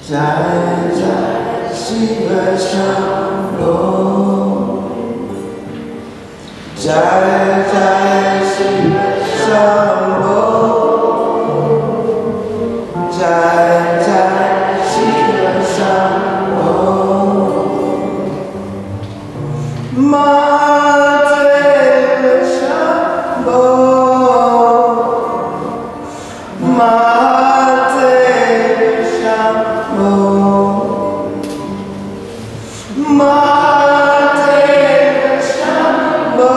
Jai Jai Shiva Shambho. Jai Jai Shiva Shambho. Jai Jai Shiva Shambho. Madheva Shambho. Madheva Shambho. Madheva Shambho.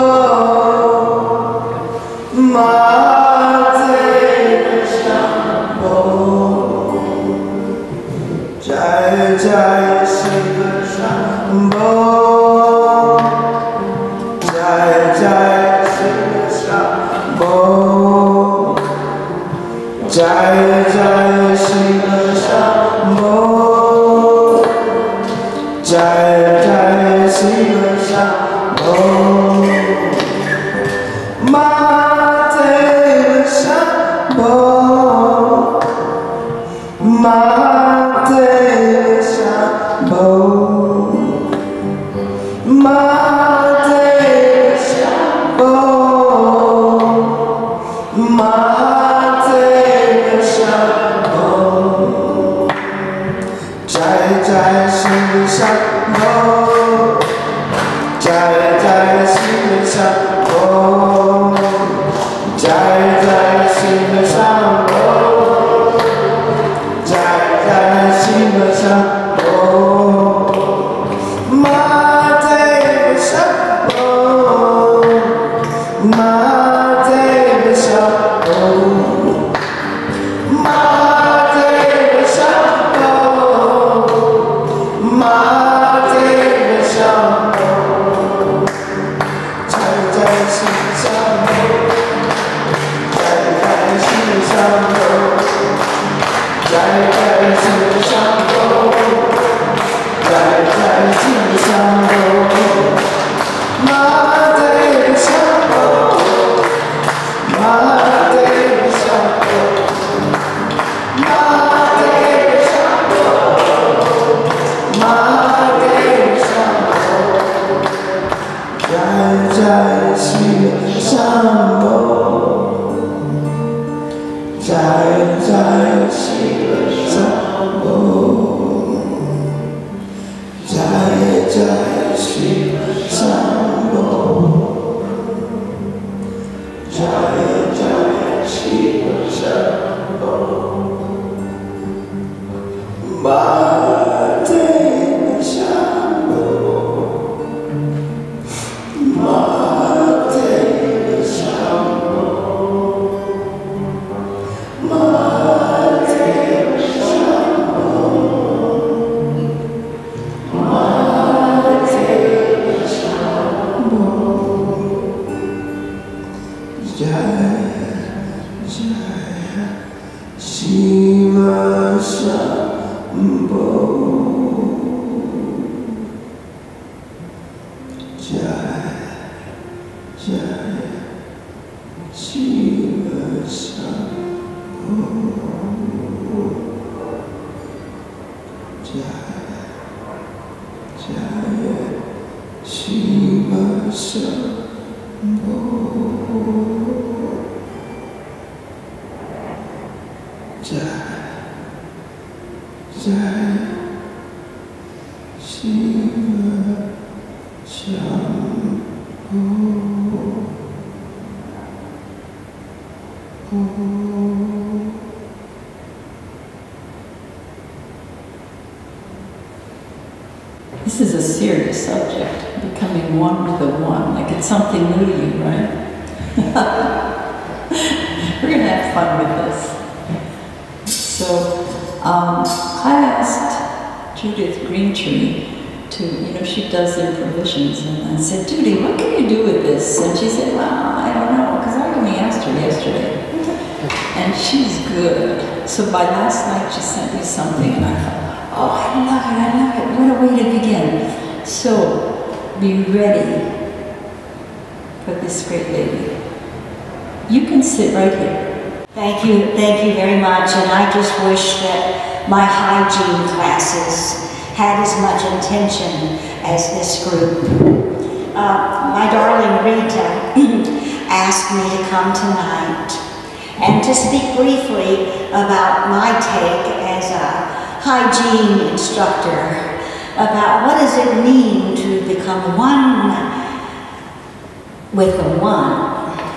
Madheva Shambho. Jai Jai Shiva Shambho. Jai Jai Shiva Shambho. Jai Jai Shiva Shambho. Jai Jai Shiva Shambho. Madheva Shambho. Madheva Shambho. Madheva Shambho. Madheva Shambho. Jai Jai Shiva Shambho. Jai Jai Shiva Shambho. Jai Jai Shiva Shambho. Jai Jai Shiva Shambho. Madheva Shambho. Madheva Shambho. Madheva Shambho. Madheva Shambho. Jai Jai Shiva Shambho. Jai Jai Shiva Shambho. Jai Jai Shiva Shambho. Jai Jai Shiva Shambho. Madheva Shambho. Madheva Shambho. Madheva Shambho. Madheva Shambho. Jai Jai Shiva Shambho. Jai Jai Shiva Shambho. Jai Jai Shiva Shambho. Jai Jai Shiva Shambho. Madheva Shambho. Madheva Shambho. Madheva Shambho. Madheva Shambho. Jai Jai Shiva Shambho. Jai Jai Shiva Shambho. Jai Jai Shiva Shambho. Jai Jai Shiva Shambho. This is a serious subject, becoming one with the one, like it's something new to you, right? We're going to have fun with this. So, I asked Judith Greentree to, she does their provisions, and I said, Judy, what can you do with this? And she said, well, I don't know, because I only asked her yesterday. And she's good. So by last night, she sent me something, and I thought, oh, I love it, what a way to begin. So, be ready for this great lady. You can sit right here. Thank you very much, and I just wish that my hygiene classes had as much intention as this group. My darling Rita asked me to come tonight and to speak briefly about my take as a hygiene instructor about what does it mean to become one with the one.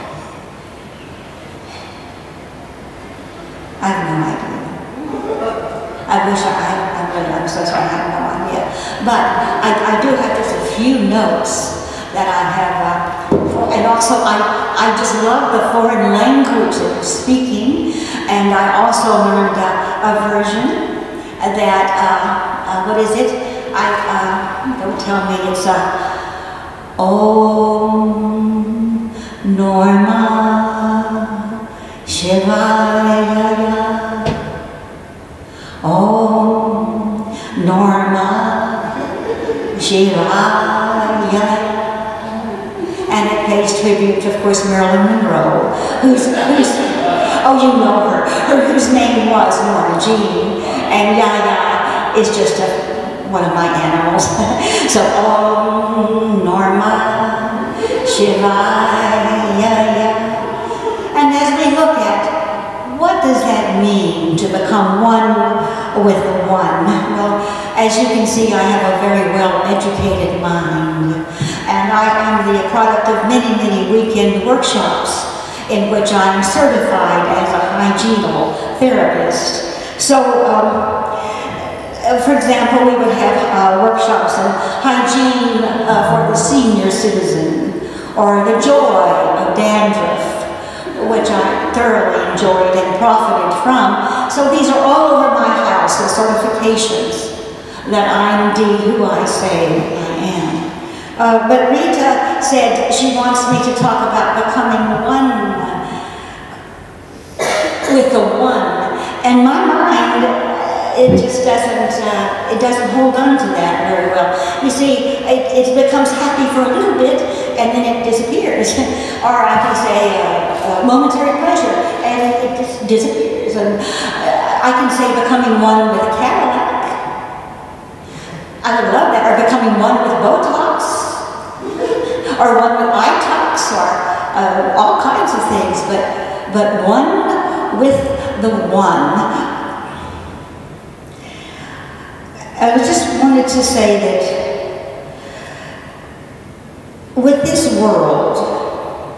I have no idea. I wish I'm so sorry, I have no idea. But I do have just a few notes that I have, and also I just love the foreign language of speaking, and I also learned a version that, what is it? Don't tell me, it's Om Norma Shivaya. Om Norma Shivaya. And it pays tribute, of course, Marilyn Monroe, who's oh, you know her, whose name was Norma Jean, and Yaya is just one of my animals. So, Om Norma Shivaya. And as we look at what does that mean to become one with the one? Well, as you can see, I have a very well-educated mind. And I am the product of many, many weekend workshops in which I'm certified as a hygienal therapist. So, for example, we would have workshops on hygiene for the senior citizen, or the joy of dandruff, which I thoroughly enjoyed and profited from. So these are all over my house, the certifications that I'm indeed who I say I am. But Rita said she wants me to talk about becoming one with the one. And my mind, it just doesn't hold on to that very well. You see, it becomes happy for a little bit and then it disappears. Or I can say momentary pleasure and it just disappears. And I can say becoming one with a Cadillac. I would love that. Or becoming one with Botox. Or one with Itox, or all kinds of things, but one with the one. I just wanted to say that with this world,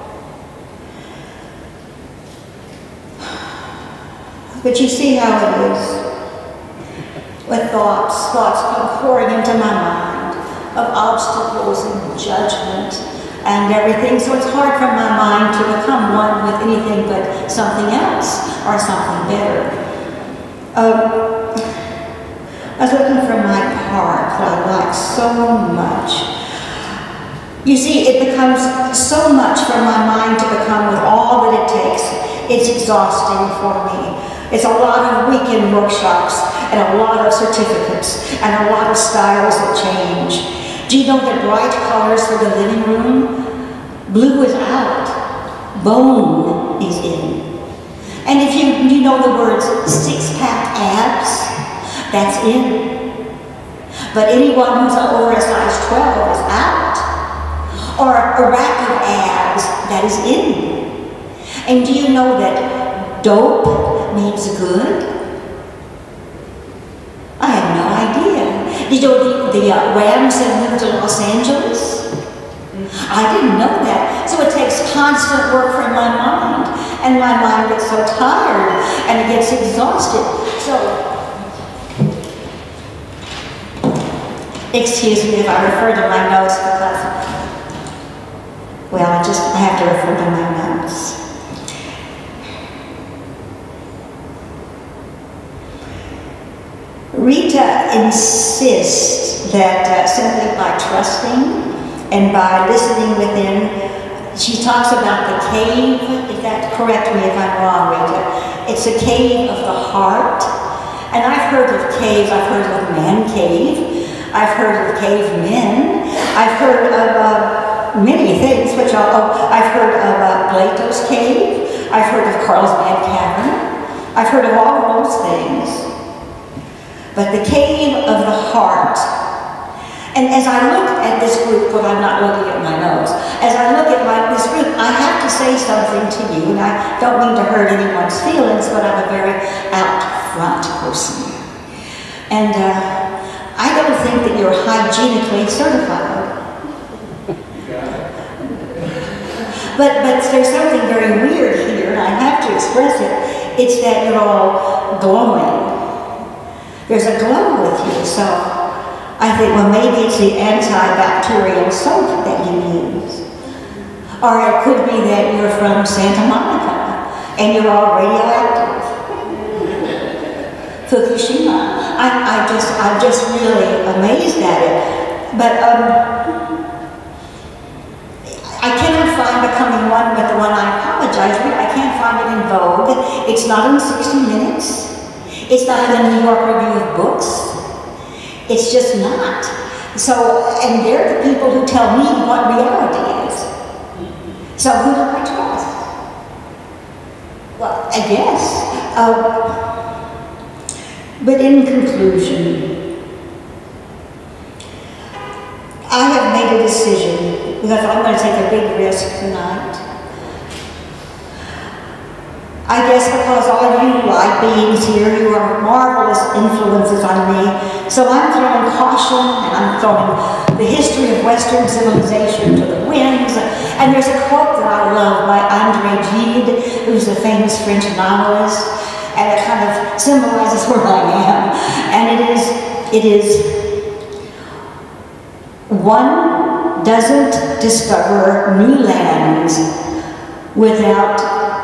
but you see how it is, with thoughts come pouring into my mind, of obstacles and judgment and everything. So it's hard for my mind to become one with anything but something else or something better. I was looking for my part that I like so much. You see, it becomes so much for my mind to become with all that it takes. It's exhausting for me. It's a lot of weekend workshops and a lot of certificates and a lot of styles that change. Do you know that bright colors for the living room? Blue is out, bone is in. And if you know the words six-pack abs, that's in. But anyone who's over a size 12 is out. Or a rack of abs, that is in. And do you know that dope means good? I have no idea. Did you know the Rams have moved to Los Angeles? I didn't know that. So it takes constant work from my mind. And my mind gets so tired and it gets exhausted. So, excuse me if I refer to my notes because, well, I have to refer to my notes. Rita insists that simply by trusting and by listening within, she talks about the cave, correct me if I'm wrong, Rita. It's a cave of the heart. And I've heard of caves, I've heard of man cave, I've heard of cavemen, I've heard of many things, I've heard of Plato's cave, I've heard of Carlsbad Cavern, I've heard of all of those things. but the cave of the heart. And as I look at this group, but I'm not looking at my notes, as I look at this group, I have to say something to you, and I don't mean to hurt anyone's feelings, but I'm a very out front person. And I don't think that you're hygienically certified. But there's something very weird here, and I have to express it. It's that you're all glowing. There's a glow with you, so I think, well, maybe it's the antibacterial soap that you use. Or it could be that you're from Santa Monica, and you're all radioactive. Fukushima. I'm just really amazed at it. But I cannot find Becoming One with the One. I apologize, but I can't find it in Vogue. It's not in 60 Minutes. It's not in the New York Review of Books. It's just not. So, and they're the people who tell me what reality is. So who do I trust? Well, I guess. But in conclusion, I have made a decision, because I'm going to take a big risk tonight. I guess because all of you light beings here, you are marvelous influences on me. So I'm throwing caution, and I'm throwing the history of Western civilization to the winds. And there's a quote that I love by André Gide, who's a famous French novelist, and it kind of symbolizes where I am. And it is, one doesn't discover new lands without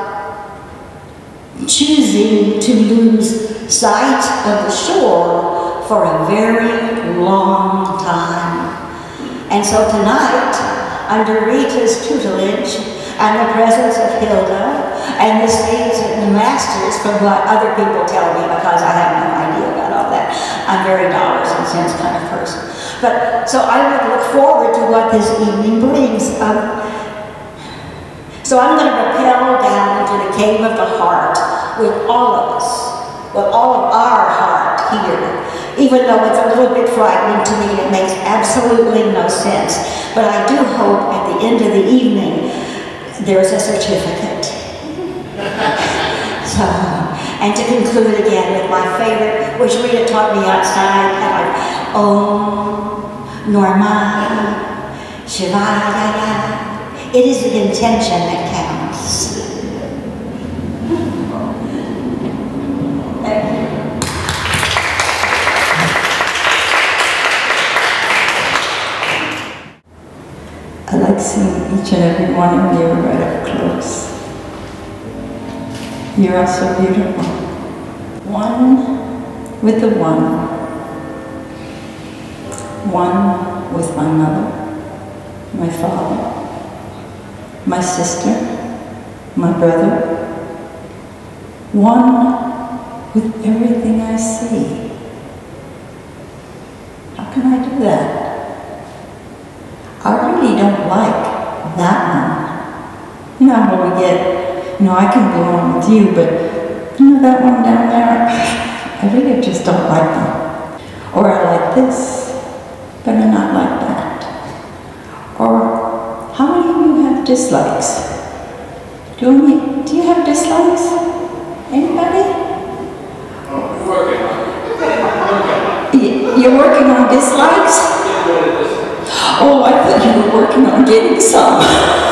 choosing to lose sight of the shore for a very long time. And so tonight, under Rita's tutelage and the presence of Hilda and the saints and the masters, from what other people tell me, because I have no idea about all that. I'm a very dollars and cents kind of person. But so I would look forward to what this evening brings. So I'm going to rappel down into the cave of the heart with all of us, with all of our heart here. Even though it's a little bit frightening to me, it makes absolutely no sense. But I do hope at the end of the evening, there's a certificate. So, and to conclude again with my favorite, which Rita taught me outside, Om Norma Shivaya. It is the intention that counts. Thank you. I like seeing each and every one of you right up close. You're all so beautiful. One with the one. One with my mother, my father, my sister, my brother. One with everything I see. How can I do that? I really don't like that one. You know how we get, I can go on with you, but that one down there, I really just don't like them. Or I like this, but I'm not like that. Or how many of you have dislikes? Do you have dislikes? Anybody? You're working on dislikes? Oh, I thought you were working on getting some.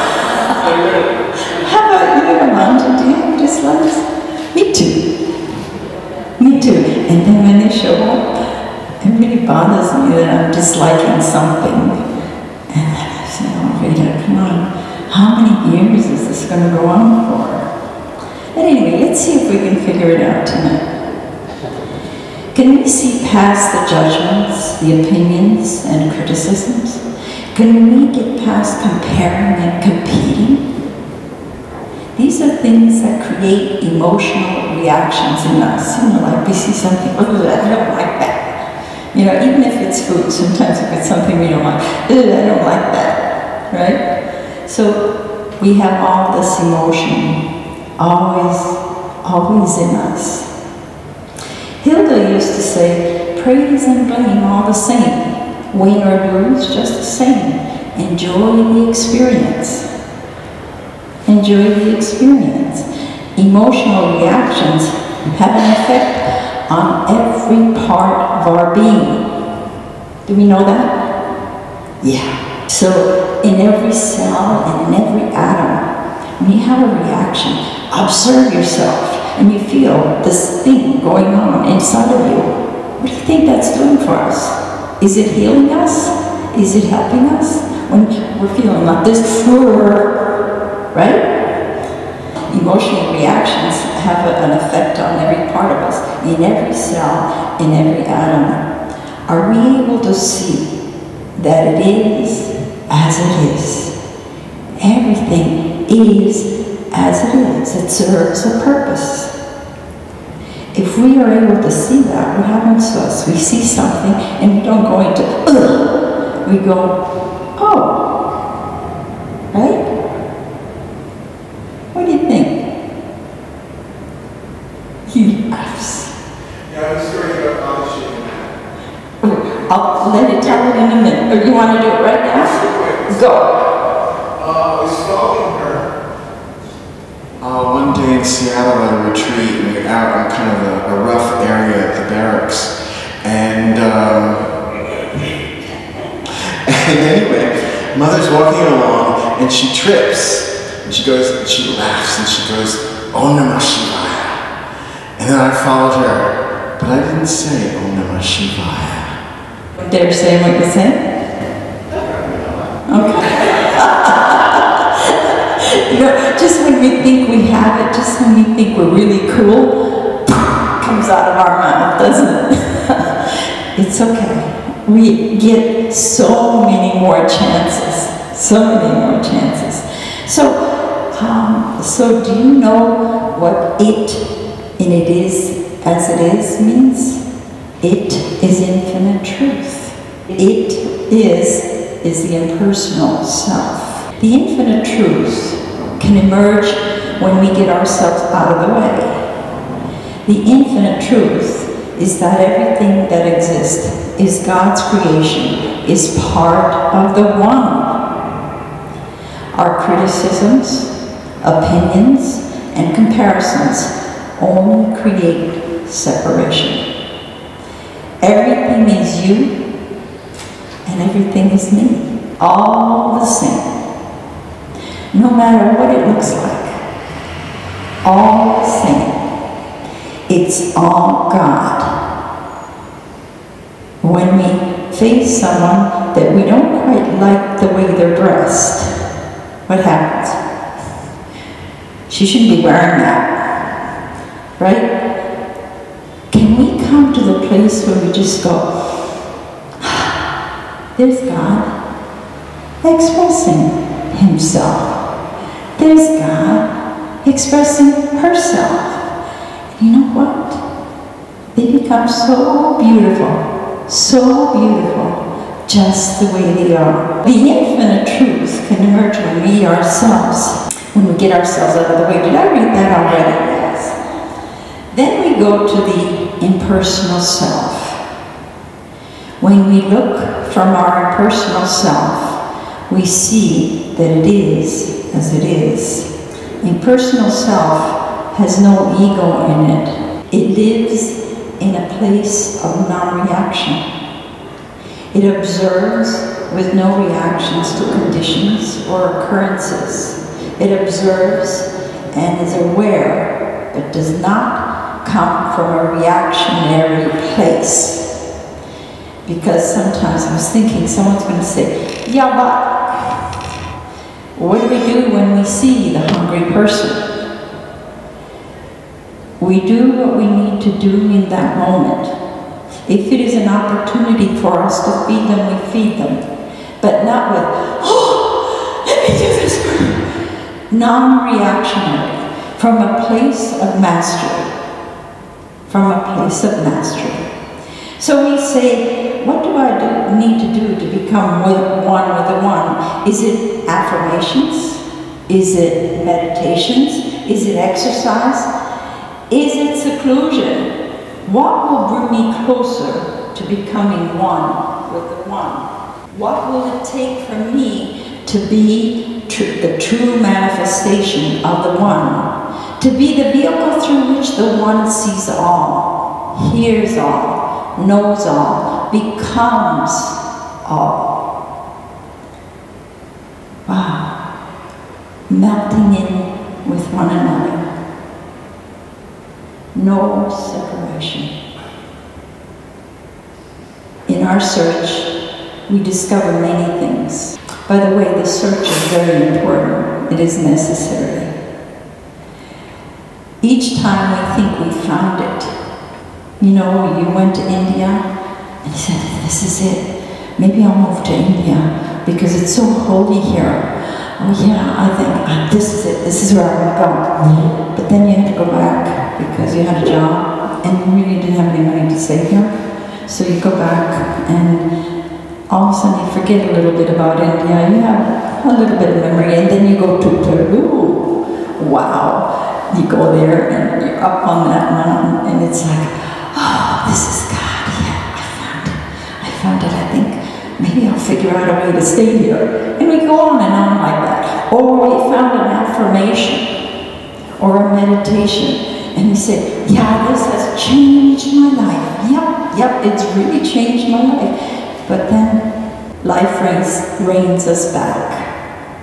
How about you, Amanda? Do you have dislikes? Me too. Me too. And then when they show up, it really bothers me that I'm disliking something. And then I say, oh, Rita, come on. How many years is this going to go on for? But anyway, let's see if we can figure it out tonight. Can we see past the judgments, the opinions, and criticisms? Can we get past comparing and competing? These are things that create emotional reactions in us. Like we see something, oh, I don't like that. Even if it's food, sometimes if it's something we don't like, I don't like that, right? So we have all this emotion, always in us. Hilda used to say, praise and blame all the same. Win or lose, just the same. Enjoy the experience. Enjoy the experience. Emotional reactions have an effect on every part of our being. Do we know that? Yeah. So in every cell and in every atom, when you have a reaction, observe yourself and you feel this thing going on inside of you. What do you think that's doing for us? Is it healing us? Is it helping us? When we're feeling like this, right? Emotional reactions have an effect on every part of us, in every cell, in every atom. Are we able to see that it is as it is? Everything is as it is. It serves a purpose. If we are able to see that, what happens to us? We see something and we don't go into, ugh. We go, oh, right? What do you think? He laughs. Yeah, I was story about polishing. I'll let it tell it in a minute. Or you want to do it right now? Go. I was following her. One day in Seattle at a retreat, we were out in kind of a rough area at the barracks, and anyway, Mother's walking along and she trips, and she goes, and she laughs, and she goes, "Om Namah Shivaya," and then I followed her, but I didn't say Om Namah Shivaya. They're saying what you said? Okay. You know, just when we think we have it, just when we think we're really cool, comes out of our mouth, doesn't it? It's okay. We get so many more chances. So many more chances. So do you know what it in it is as it is means? It is infinite truth. It is the impersonal self. The infinite truth can emerge when we get ourselves out of the way. The infinite truth is that everything that exists is God's creation, is part of the one. Our criticisms, opinions, and comparisons only create separation. Everything is you, and everything is me, all the same. No matter what it looks like, all the same. It's all God. When we face someone that we don't quite like the way they're dressed, what happens? She shouldn't be wearing that, right? Can we come to the place where we just go, there's God expressing himself. There's God expressing herself. You know what? They become so beautiful, just the way they are. The infinite truth can emerge when we ourselves, when we get ourselves out of the way. Did I read that already? Yes. Then we go to the impersonal self. When we look from our impersonal self, we see that it is as it is. Impersonal self has no ego in it. It lives in a place of non-reaction. It observes with no reactions to conditions or occurrences. It observes and is aware, but does not come from a reactionary place. Because sometimes I was thinking someone's going to say, yeah, but what do we do when we see the hungry person? We do what we need to do in that moment. If it is an opportunity for us to feed them, we feed them. But not with, oh, let me do this for you. Non-reactionary, from a place of mastery. From a place of mastery. So we say, what do I need to do to become one with the one? Is it affirmations? Is it meditations? Is it exercise? Is it seclusion? What will bring me closer to becoming one with the one? What will it take for me to be the true manifestation of the one? To be the vehicle through which the one sees all, hears all, knows all, becomes all. Wow. Melting in with one another. No separation. In our search, we discover many things. By the way, the search is very important. It is necessary. Each time we think we found it. You know, you went to India and you said, this is it. Maybe I'll move to India because it's so holy here. Oh yeah, I think this is it. This is where I want to go. But then you had to go back because you had a job and you really didn't have any money to save here. So you go back and all of a sudden you forget a little bit about India. You have a little bit of memory and then you go to Peru. Wow. You go there and you're up on that mountain and it's like, oh, this is God. Yeah, I found it. I think maybe I'll figure out a way to stay here. And we go on and on like that. Or we found an affirmation or a meditation. And you say, yeah, this has changed my life. Yep, it's really changed my life. But then life reins us back.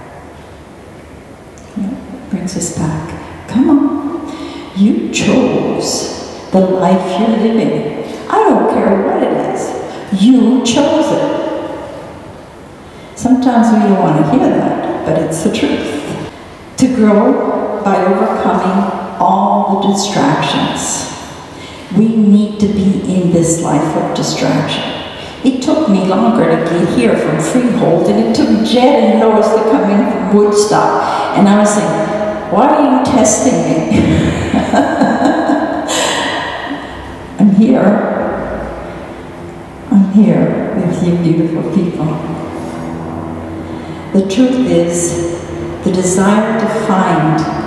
Brings us back. Come on. You chose the life you're living. I don't care what it is. You chose it. Sometimes we don't want to hear that, but it's the truth. To grow by overcoming all the distractions. We need to be in this life of distraction. It took me longer to get here from Freehold than it took Jed and Lois to come in from Woodstock. And I was saying, why are you testing me? I'm here with you beautiful people. The truth is, the desire to find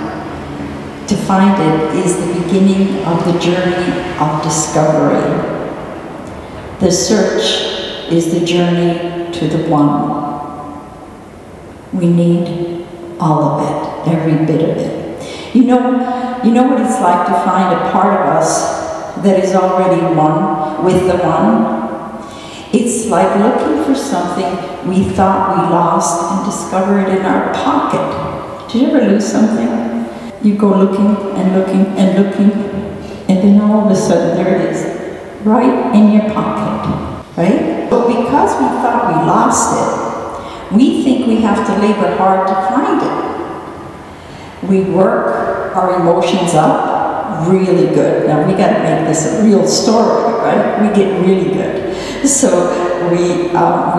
it is the beginning of the journey of discovery. The search is the journey to the one. We need all of it, every bit of it. You know what it's like to find a part of us that is already one with the one? It's like looking for something we thought we lost and discover it in our pocket. Did you ever lose something? You go looking and looking and looking, and then all of a sudden there it is, right in your pocket, right? But because we thought we lost it, we think we have to labor hard to find it. We work our emotions up really good. Now we got to make this a real story, right? We get really good. So we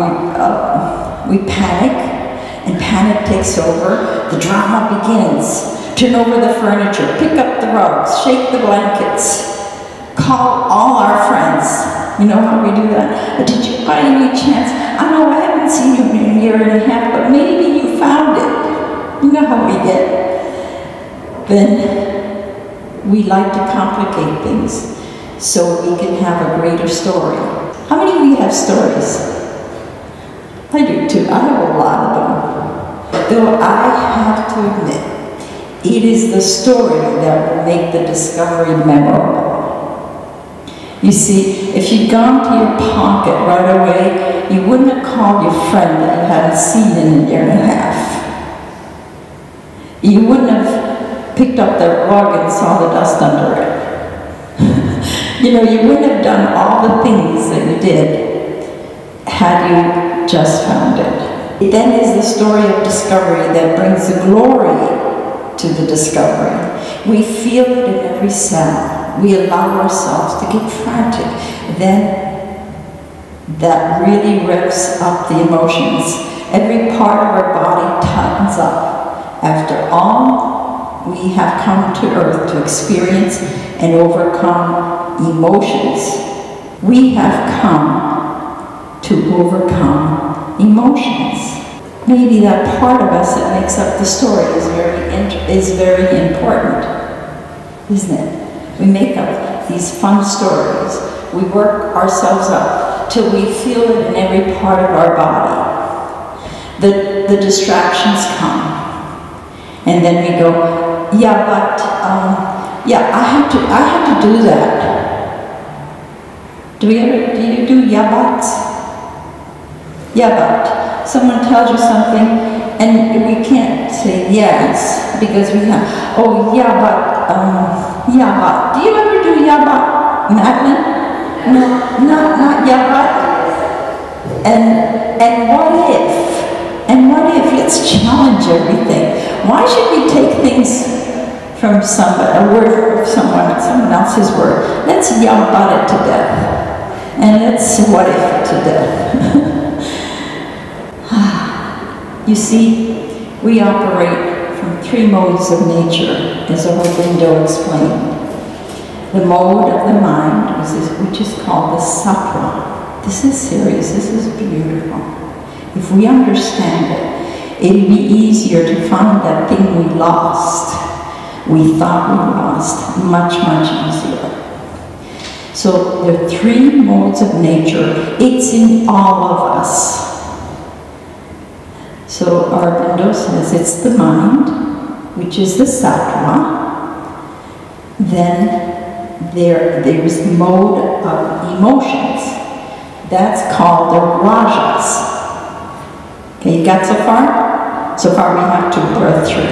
panic, and panic takes over. The drama begins. Turn over the furniture, pick up the rugs, shake the blankets, call all our friends. You know how we do that? Did you by any chance? I know I haven't seen you in a year and a half, but maybe you found it. You know how we get. Then we like to complicate things so we can have a greater story. How many of you have stories? I do too. I have a lot of them. Though I have to admit, it is the story that will make the discovery memorable. You see, if you'd gone to your pocket right away, you wouldn't have called your friend that you hadn't seen in a year and a half. You wouldn't have picked up that rug and saw the dust under it. You know, you wouldn't have done all the things that you did had you just found it. It then is the story of discovery that brings the glory to the discovery. We feel it in every cell. We allow ourselves to get frantic. Then that really revs up the emotions. Every part of our body tightens up. After all, we have come to earth to experience and overcome emotions. We have come to overcome emotions. Maybe that part of us that makes up the story is very important, isn't it? We make up these fun stories. We work ourselves up till we feel it in every part of our body. The distractions come. And then we go, yeah, but, yeah, I had to do that. Do you do yeah, but? Yeah, but. Someone tells you something, and we can't say yes, because we have, oh, yeah, but, yeah, but. Do you ever do yeah, but, Madeline? No, not yeah, but. And what if? And what if? Let's challenge everything. Why should we take things from somebody, a word from someone else's word? Let's yeah, but it to death. And let's what if to death. You see, we operate from 3 modes of nature, as Aurobindo explained. The mode of the mind, which is called the sattva. This is serious, this is beautiful. If we understand it, it'll be easier to find that thing we lost, we thought we lost, much, much easier. So there are 3 modes of nature. It's in all of us. So Aurobindo says it's the mind, which is the sattva. Then there is the mode of emotions. That's called the rajas. Okay, you got so far? So far we have 2, there are 3.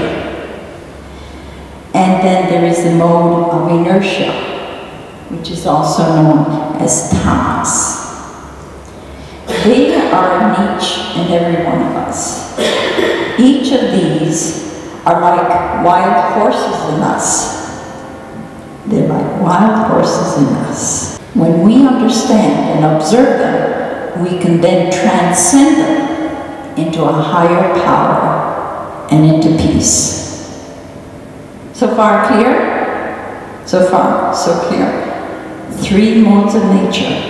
And then there is the mode of inertia, which is also known as tamas. They are in each and every one of us. Each of these are like wild horses in us. They're like wild horses in us. When we understand and observe them, we can then transcend them into a higher power and into peace. So far clear? So far so clear. 3 modes of nature.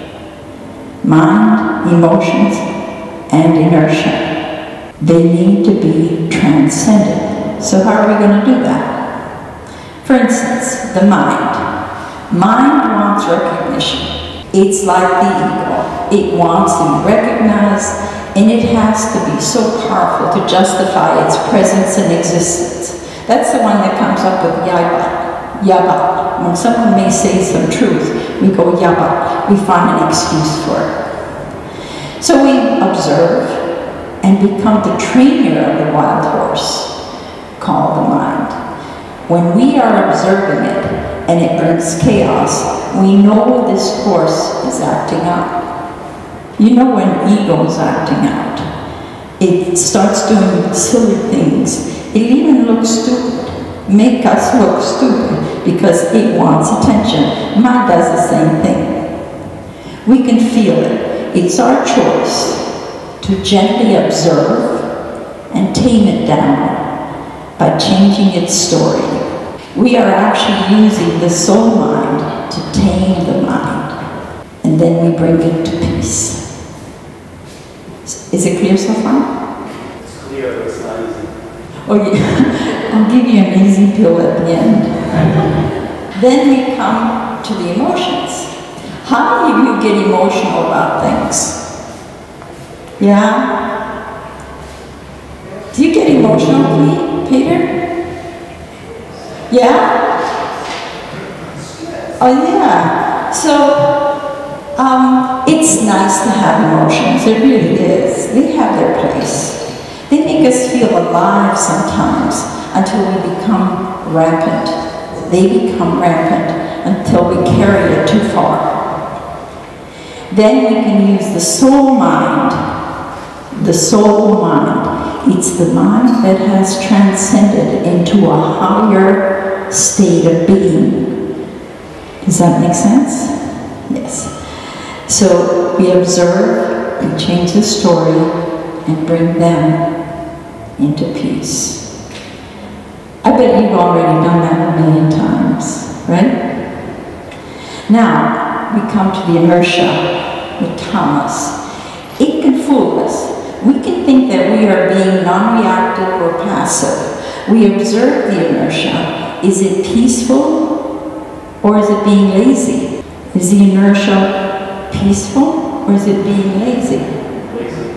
Mind, emotions, and inertia. They need to be transcended. So how are we going to do that? For instance, the mind. Mind wants recognition. It's like the ego. It wants to be recognized, and it has to be so powerful to justify its presence and existence. That's the one that comes up with yaba. Yaba. When someone may say some truth, we go yaba. We find an excuse for it. So we observe and become the trainer of the wild horse, called the mind. When we are observing it and it brings chaos, we know this horse is acting out. You know when ego is acting out. It starts doing silly things. It even looks stupid. Make us look stupid because it wants attention. Mind does the same thing. We can feel it. It's our choice to gently observe and tame it down by changing its story. We are actually using the soul mind to tame the mind, and then we bring it to peace. Is it clear so far? It's clear, but it's not easy. Oh yeah, I'll give you an easy pill at the end. Then we come to the emotions. How many of you get emotional about things? Yeah? Do you get emotional, Peter? Yeah? Oh yeah. So, it's nice to have emotions. It really is. They have their place. They make us feel alive sometimes until we become rampant. They become rampant until we carry it too far. Then we can use the soul mind. The soul mind. It's the mind that has transcended into a higher state of being. Does that make sense? Yes. So we observe, we change the story, and bring them into peace. I bet you've already done that a million times, right? Now, we come to the inertia, the tamas. It can fool us. We can think that we are being non-reactive or passive. We observe the inertia. Is it peaceful Or is it being lazy? Is the inertia peaceful, or is it being lazy? Lazy.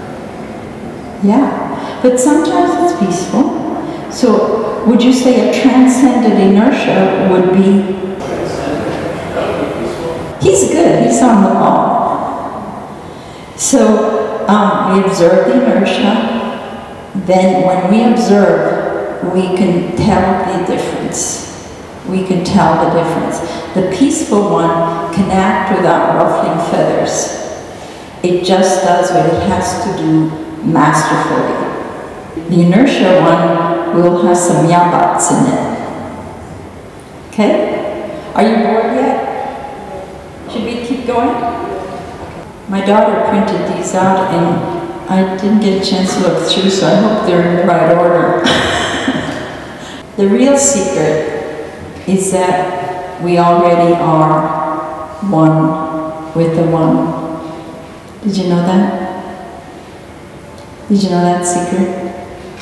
Yeah, but sometimes it's peaceful. So would you say a transcended inertia would be? That would be peaceful. He's good, he's on the ball. So we observe the inertia, then when we observe, we can tell the difference. We can tell the difference. The peaceful one can act without ruffling feathers. It just does what it has to do masterfully. The inertia one will have some yabats in it. Okay? Are you bored yet? Should we keep going? My daughter printed these out and I didn't get a chance to look through, so I hope they're in the right order. The real secret is that we already are one with the one. Did you know that? Did you know that secret?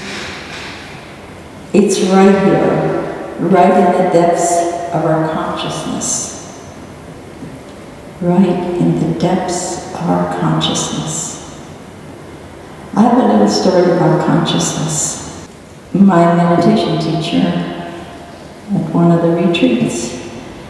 It's right here, right in the depths of our consciousness. Right in the depths of our consciousness. I have a little story about consciousness. My meditation teacher at one of the retreats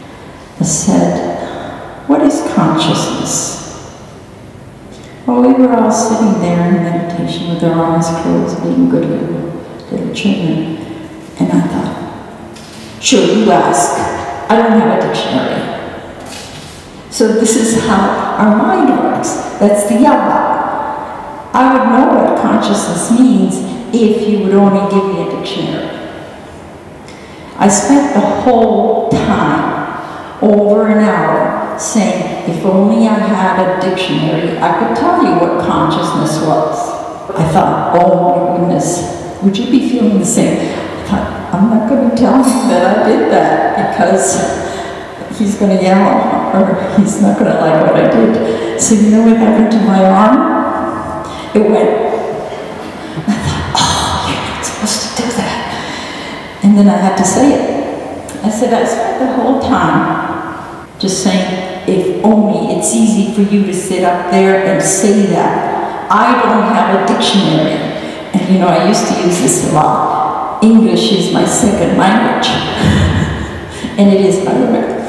said, "What is consciousness?" Well, we were all sitting there in meditation with our eyes closed, being good little children. And I thought, sure, you ask. I don't have a dictionary. So this is how our mind works. That's the yabba. I would know what consciousness means if you would only give me a dictionary. I spent the whole time, over an hour, saying, if only I had a dictionary, I could tell you what consciousness was. I thought, oh my goodness, would you be feeling the same? I thought, I'm not going to tell him that I did that because he's going to yell or he's not going to like what I did. So you know what happened to my arm? It went. I thought, oh, you're not supposed to do that. And then I had to say it. I said, I spent the whole time just saying, if only it's easy for you to sit up there and say that. I don't have a dictionary. And you know, I used to use this a lot. English is my second language. And it is, by the way.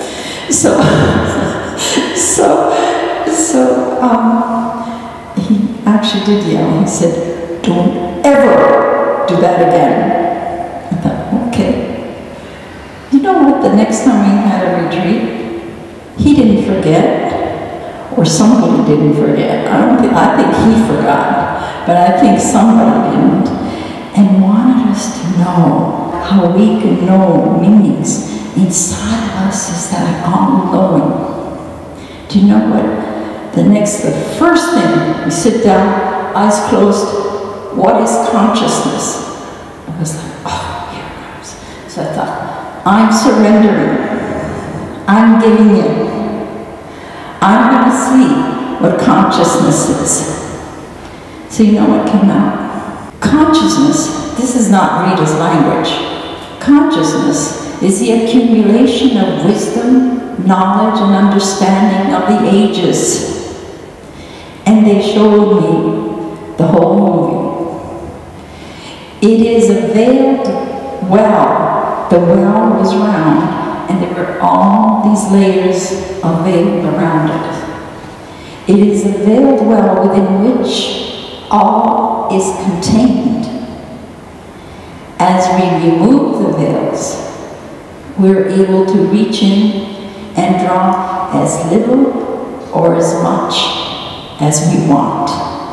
He actually did yell. He said, don't ever do that again. I thought, okay. You know what, the next time we had a retreat, he didn't forget, or somebody didn't forget. I think he forgot, but I think somebody didn't, and wanted us to know how we can know meanings. Inside of us is that all-knowing. Do you know what? The first thing, we sit down, eyes closed, what is consciousness? I was like, oh, here it comes. So I thought, I'm surrendering. I'm giving in. I'm going to see what consciousness is. So you know what came out? Consciousness, this is not Rita's language. Consciousness is the accumulation of wisdom, knowledge, and understanding of the ages. And they showed me the whole movie. It is a veiled well. The well was round, and there were all these layers of veil around it. It is a veiled well within which all is contained. As we remove the veils, we're able to reach in and draw as little or as much as we want.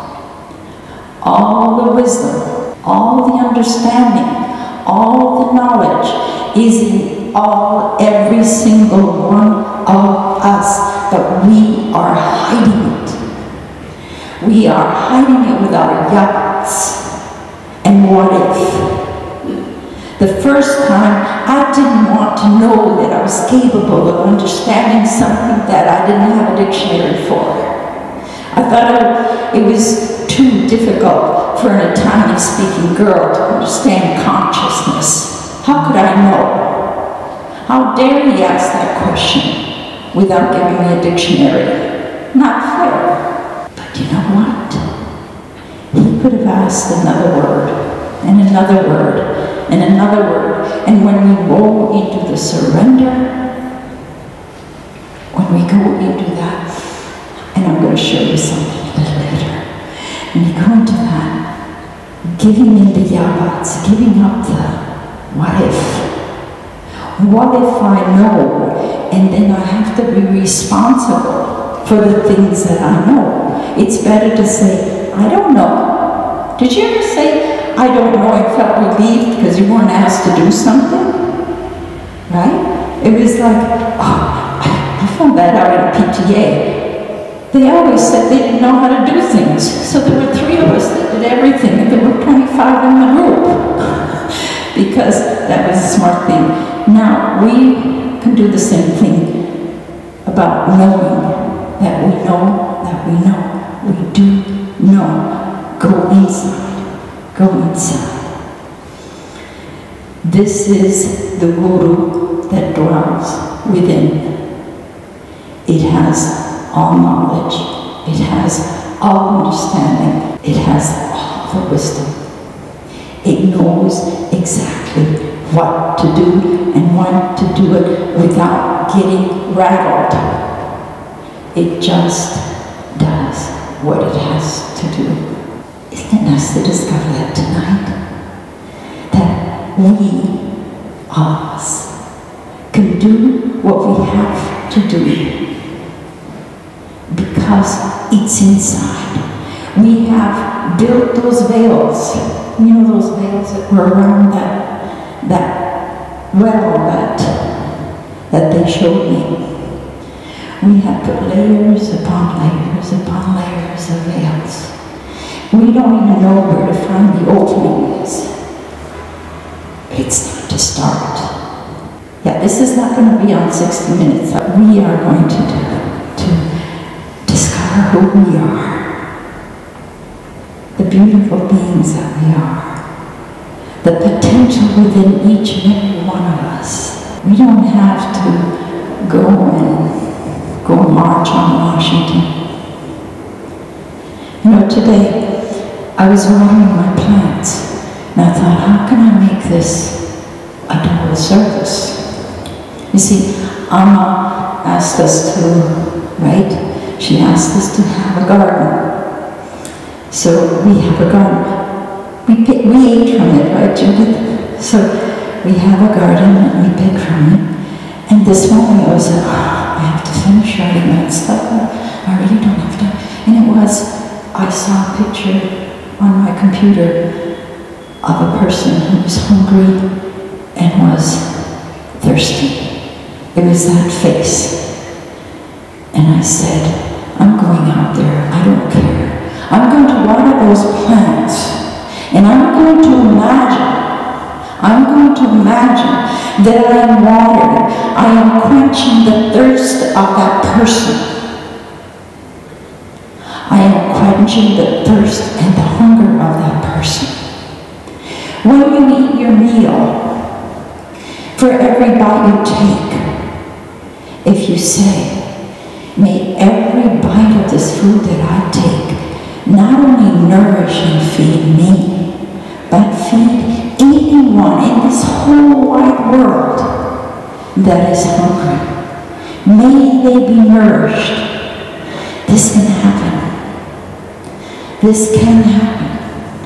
All the wisdom, all the understanding, all the knowledge is in every single one of us, but we are hiding it. We are hiding it with our yachts and what if. The first time, I didn't want to know that I was capable of understanding something that I didn't have a dictionary for. I thought it was too difficult for an Italian-speaking girl to understand consciousness. How could I know? How dare he ask that question without giving me a dictionary? Not fair. But you know what? He could have asked another word, and another word, and another word. And when we go into the surrender, when we go into that, and I'm going to show you something a little later, when you go into that, giving in the yabats, giving up the what if. What if I know, and then I have to be responsible for the things that I know? It's better to say, I don't know. Did you ever say, I don't know, and felt relieved because you weren't asked to do something? Right? It was like, oh, I found that out in PTA. They always said they didn't know how to do things. So there were 3 of us that did everything, and there were 25 in the group. Because that was a smart thing. Now, we can do the same thing about knowing that we know, that we know. We do know. Go inside. Go inside. This is the Guru that dwells within. It has all knowledge. It has all understanding. It has all the wisdom. It knows exactly what to do and when to do it without getting rattled. It just does what it has to do. Isn't it nice to discover that tonight? That we, us, can do what we have to do because it's inside. We have built those veils. You know those veils that were around that well that they showed me. We have put layers upon layers upon layers of veils. We don't even know where to find the opening is. It's time to start. Yeah, this is not going to be on 60 Minutes. We are going to discover who we are. The beautiful beings that we are. The potential within each and every one of us. We don't have to go and march on Washington. You know, today I was watering my plants, and I thought, how can I make this a double service? You see, Amma asked us to, right? She asked us to have a garden. So we have a garden. We ate from it, right, Judith? So we have a garden and we pick from it. And this morning I was like, oh, I have to finish writing that stuff. I really don't have time. And it was, I saw a picture on my computer of a person who was hungry and was thirsty. It was that face. And I said, I'm going out there, I don't care. I'm going to water those plants, and I'm going to imagine that I am watering, I am quenching the thirst of that person. I am quenching the thirst and the hunger of that person. When you eat your meal, for every bite you take, if you say, may every bite of this food that I take not only nourish and feed me, but feed anyone in this whole wide world that is hungry. May they be nourished. This can happen. This can happen.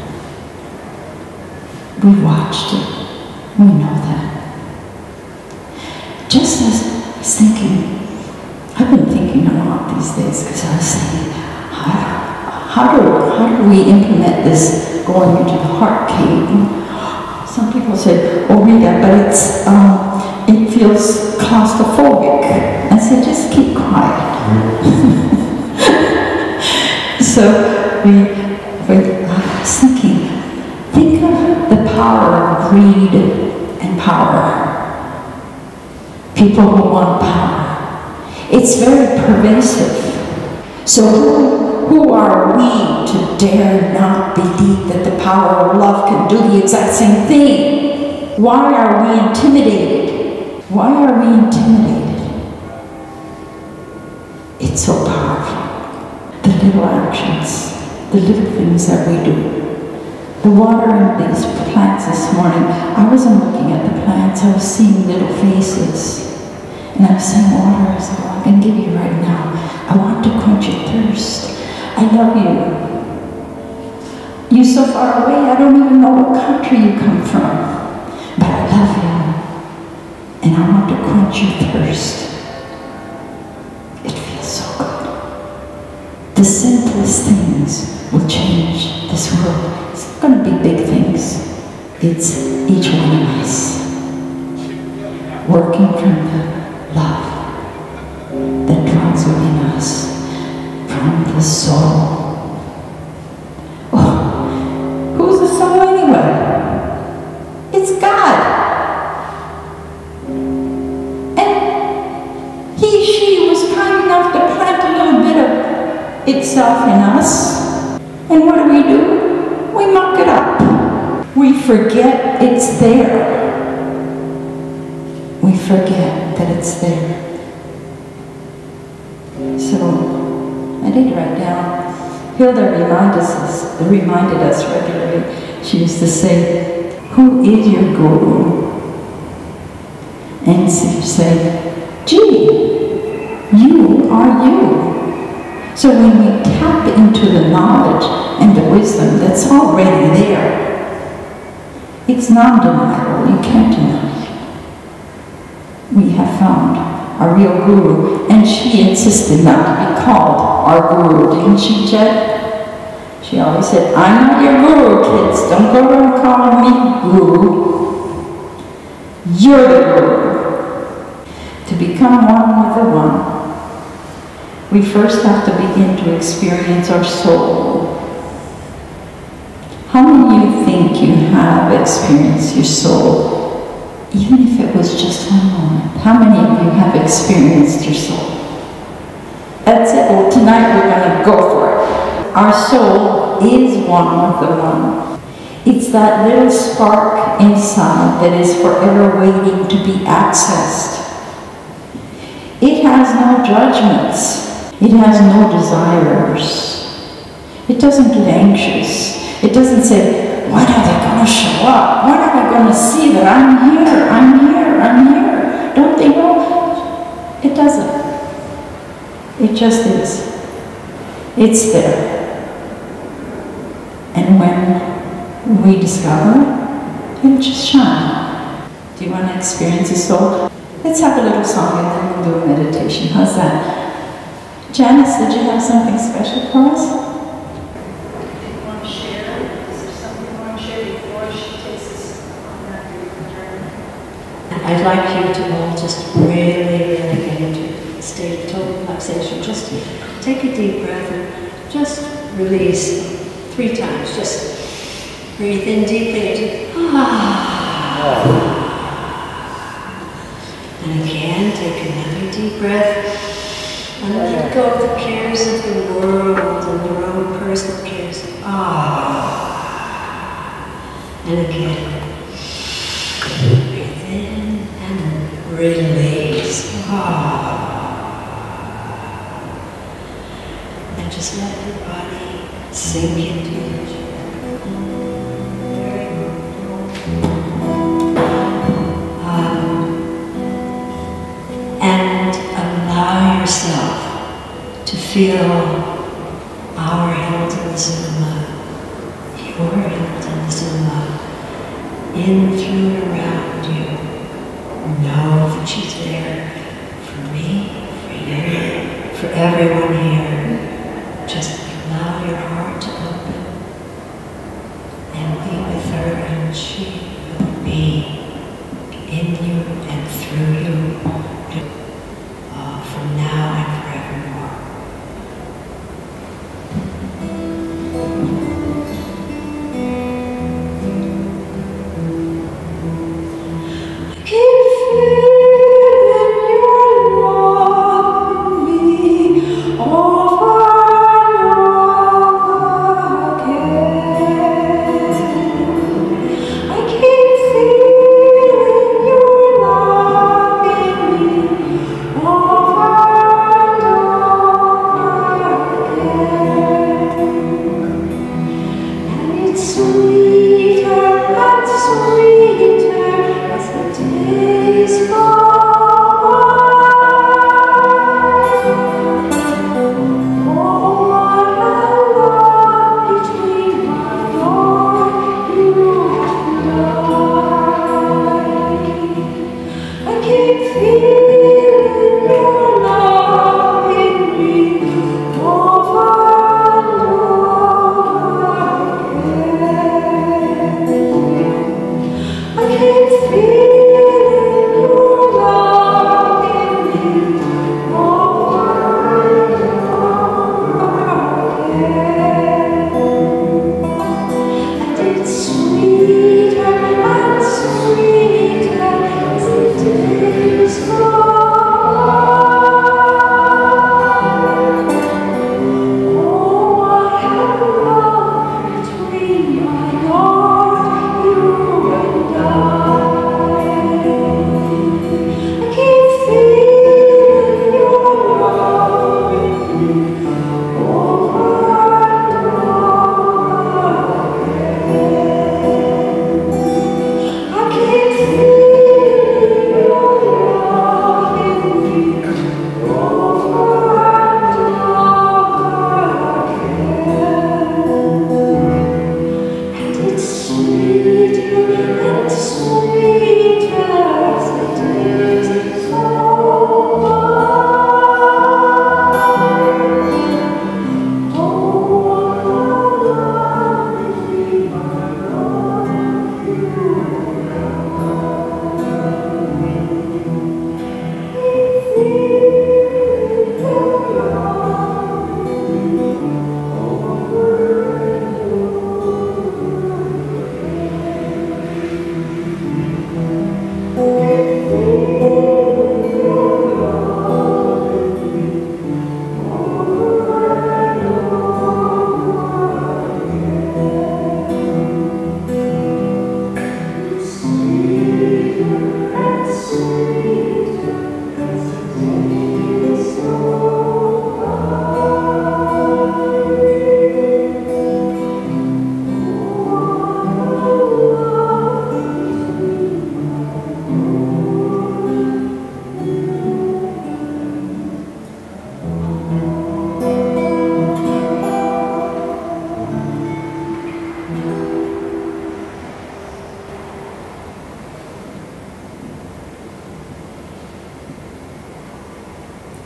We watched it. We know that. Just as I was thinking, I've been thinking a lot these days because I was thinking, how do we implement this going into the heart cave? Some people say, oh Rita, but it feels claustrophobic. I said, just keep quiet. So I was thinking, think of the power of greed and power. People who want power. It's very pervasive. So who are we to dare not believe that the power of love can do the exact same thing? Why are we intimidated? Why are we intimidated? It's so powerful. The little actions, the little things that we do. The watering these plants this morning, I wasn't looking at the plants, I was seeing little faces. And I was saying, water is all I can give you right now. I want to quench your thirst. I love you. You're so far away, I don't even know what country you come from. But I love you. And I want to quench your thirst. It feels so good. The simplest things will change this world. It's not going to be big things. It's each one of us working from the love that dwells within us, from the soul. Oh, who's the soul anyway? It's God. And He, she was kind enough to plant a little bit of itself in us. And what do? We muck it up. We forget it's there. We forget that it's there. So, I did write down, Hilda reminded us regularly, she used to say, who is your guru? And she would say, gee, you are you. So when we tap into the knowledge and the wisdom that's already there, it's non-deniable, you can't deny it. We have found our real guru, and she insisted not to be called our guru, didn't she, Jed? She always said, I'm not your guru, kids. Don't go around calling me guru. You're the guru. To become one with the one, we first have to begin to experience our soul. How many of you think you have experienced your soul? Even if it was just one moment. How many of you have experienced your soul? That's it. Well, tonight we're going to go for it. Our soul is one with the one. It's that little spark inside that is forever waiting to be accessed. It has no judgments. It has no desires. It doesn't get anxious. It doesn't say, when are they going to show up? When are they going to see that I'm here, I'm here, I'm here? Don't they know? It doesn't. It just is. It's there. And when we discover it, it'll just shine. Do you want to experience the soul? Let's have a little song and then we'll do a meditation. How's that? Janice, did you have something special for us? Do you want to share? Is there something you want to share before she takes us on that journey? I'd like you to all just really get into a state of total relaxation. Just take a deep breath and just release 3 times. Just breathe in deeply. And again, take another deep breath. And let go of the cares of the world and your own personal cares. And again, breathe in and release. And just let your body sink into it. And allow yourself to feel our Hilda's in love, your Hilda's in love, in, through, and around you. Know that she's there for me, for you, for everyone here. Just allow your heart to open and be with her, and she will be in you and through you. From now and forevermore. I keep feeling your love in me over and over again. I keep feeling your love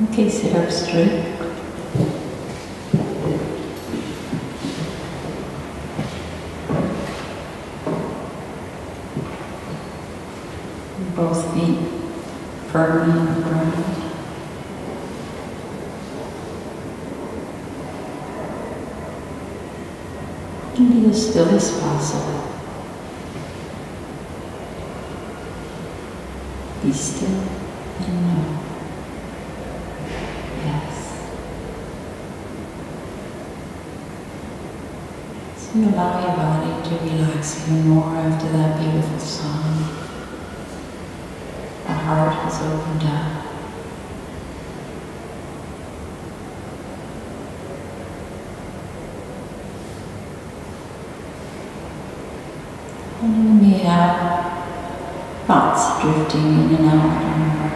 Okay, sit up straight. Both feet firmly on the ground. And be as still as possible. Be still and know. Yes. So allow your body to relax even more after that beautiful song. The heart has opened up. And we may have thoughts drifting in and out of our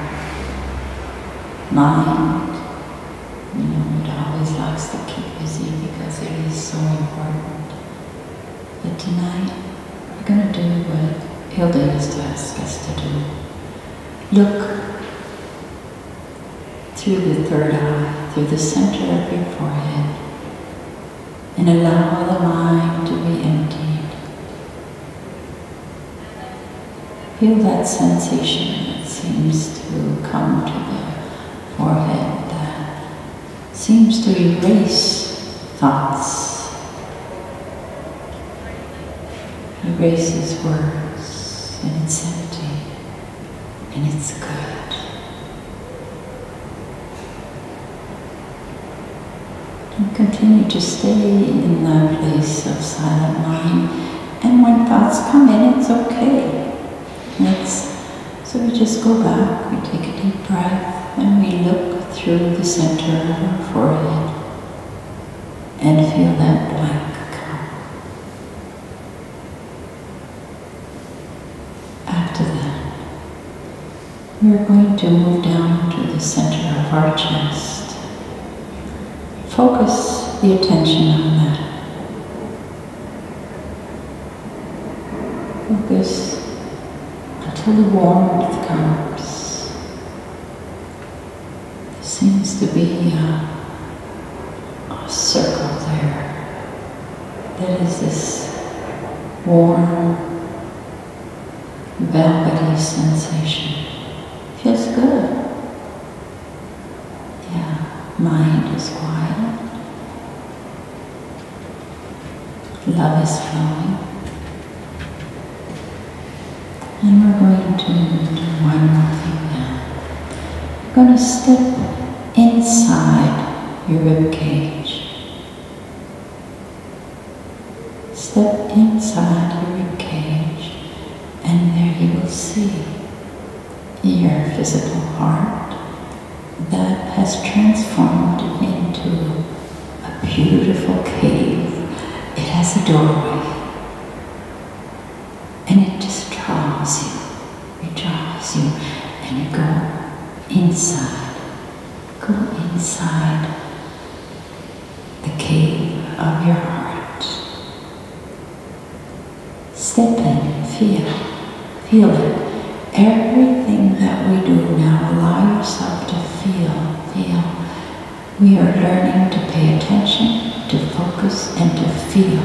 mind. You know, it always likes to keep busy because it is so important. But tonight, we're going to do what Hilda used to ask us to do. Look through the third eye, through the center of your forehead, and allow the mind to be emptied. Feel that sensation that seems to come to the forehead, that seems to erase thoughts, erases words, and it's empty, and it's good. And continue to stay in that place of silent mind, and when thoughts come in, it's okay. So we just go back, we take a deep breath, and we look through the center of our forehead and feel that blank come. After that, we're going to move down to the center of our chest. Focus the attention on that. Focus until the warmth comes. There seems to be a circle there. That is this warm, velvety sensation. Feels good. Yeah, mind is quiet. Love is flowing. And we're going to do one more thing now. We're going to step inside your rib cage. Step inside your rib cage, and there you will see your physical heart that has transformed into a beautiful cave. It has a doorway. And it just draws you, and you go inside the cave of your heart. Step in, feel it. Everything that we do now, allow yourself to feel. We are learning to pay attention, to focus, and to feel.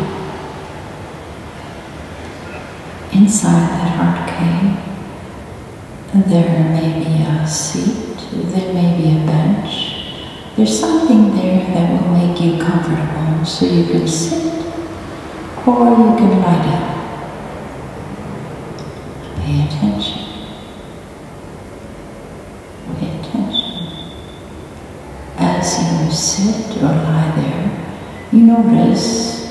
Inside that heart cave, there may be a seat, there may be a bench. There's something there that will make you comfortable, so you can sit or you can lie down. Pay attention. Pay attention. As you sit or lie there, you notice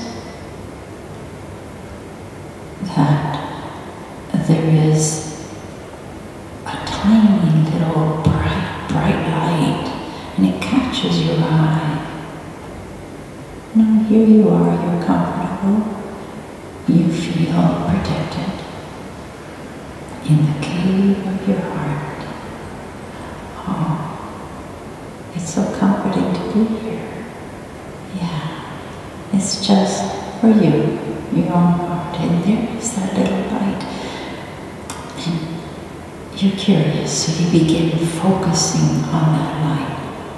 that there is a tiny little bright light, and it catches your eye. Now here you are, you're comfortable, you feel protected in the cave of your heart. Oh, it's so comforting to be here. Yeah, it's just for you, your own heart, and there is that little light. And you're curious, so you begin focusing on that light.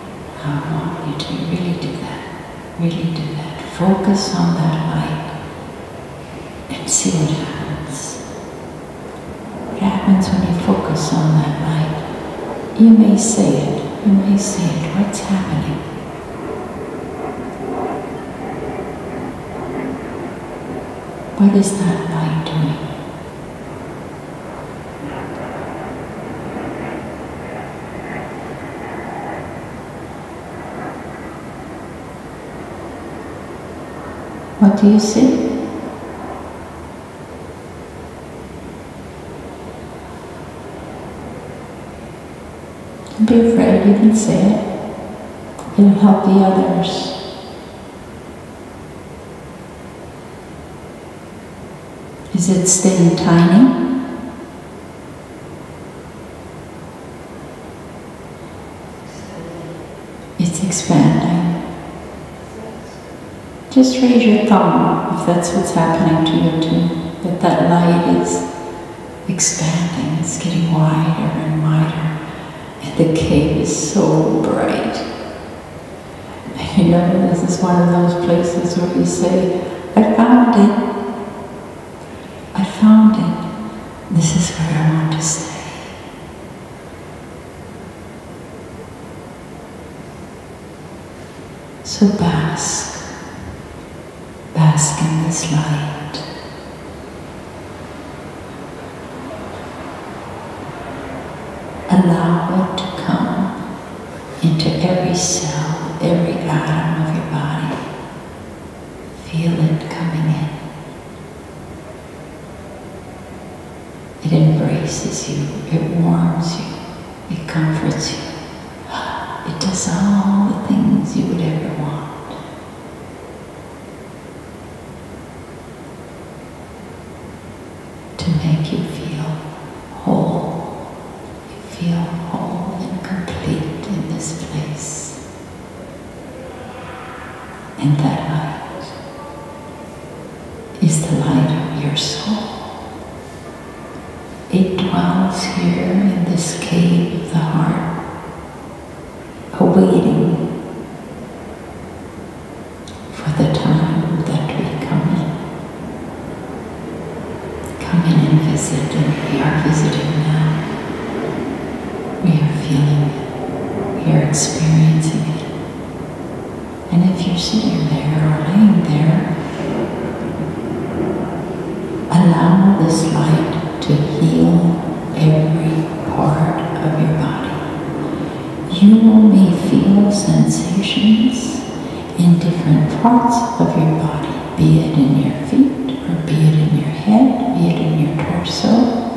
I want you to really do that. Really do that. Focus on that light and see what happens. What happens when you focus on that light? You may say it. You may say it. What's happening? What is that light doing? What do you see? Don't be afraid, you can say it. It'll help the others. Is it staying tiny? It's expanding. Just raise your thumb if that's what's happening to you too. That light is expanding, it's getting wider and wider. And the cave is so bright. And you know, this is one of those places where you say, I found it. I found it. This is where I want to stay. So bask in this light. Allow it to come into every cell, every atom of your body. Feel it coming in. It embraces you, it warms you, it comforts you. It does all the things you would ever want. To make you feel whole. You feel whole and complete in this place. And that light is the light of your soul. It dwells here in this cave of the heart, awaiting for the time that we come in. Come in and visit, and we are visiting now. We are feeling it. We are experiencing it. And if you're sitting there or laying there, allow this light to heal every part of your body. You may feel sensations in different parts of your body, be it in your feet, or be it in your head, be it in your torso.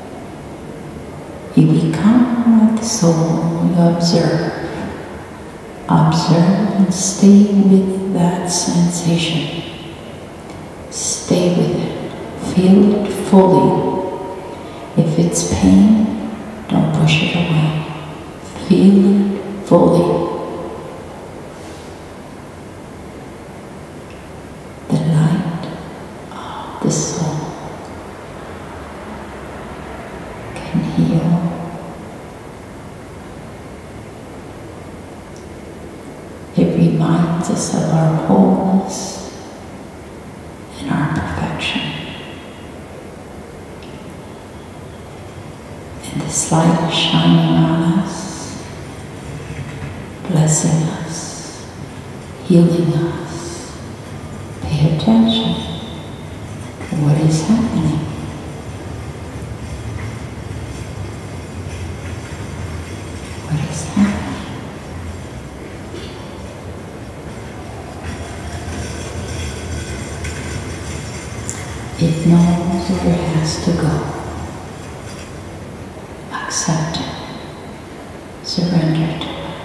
You become like the soul, you observe. Observe and stay with that sensation. Stay with it. Feel it fully. If it's pain, don't push it away. Feel it fully. The light of the soul can heal. It reminds us of our wholeness and our perfection. And this light is shining on us, blessing us, healing us. Pay attention to what is happening. What is happening? It knows where it has to go. Accept it. Surrender to it.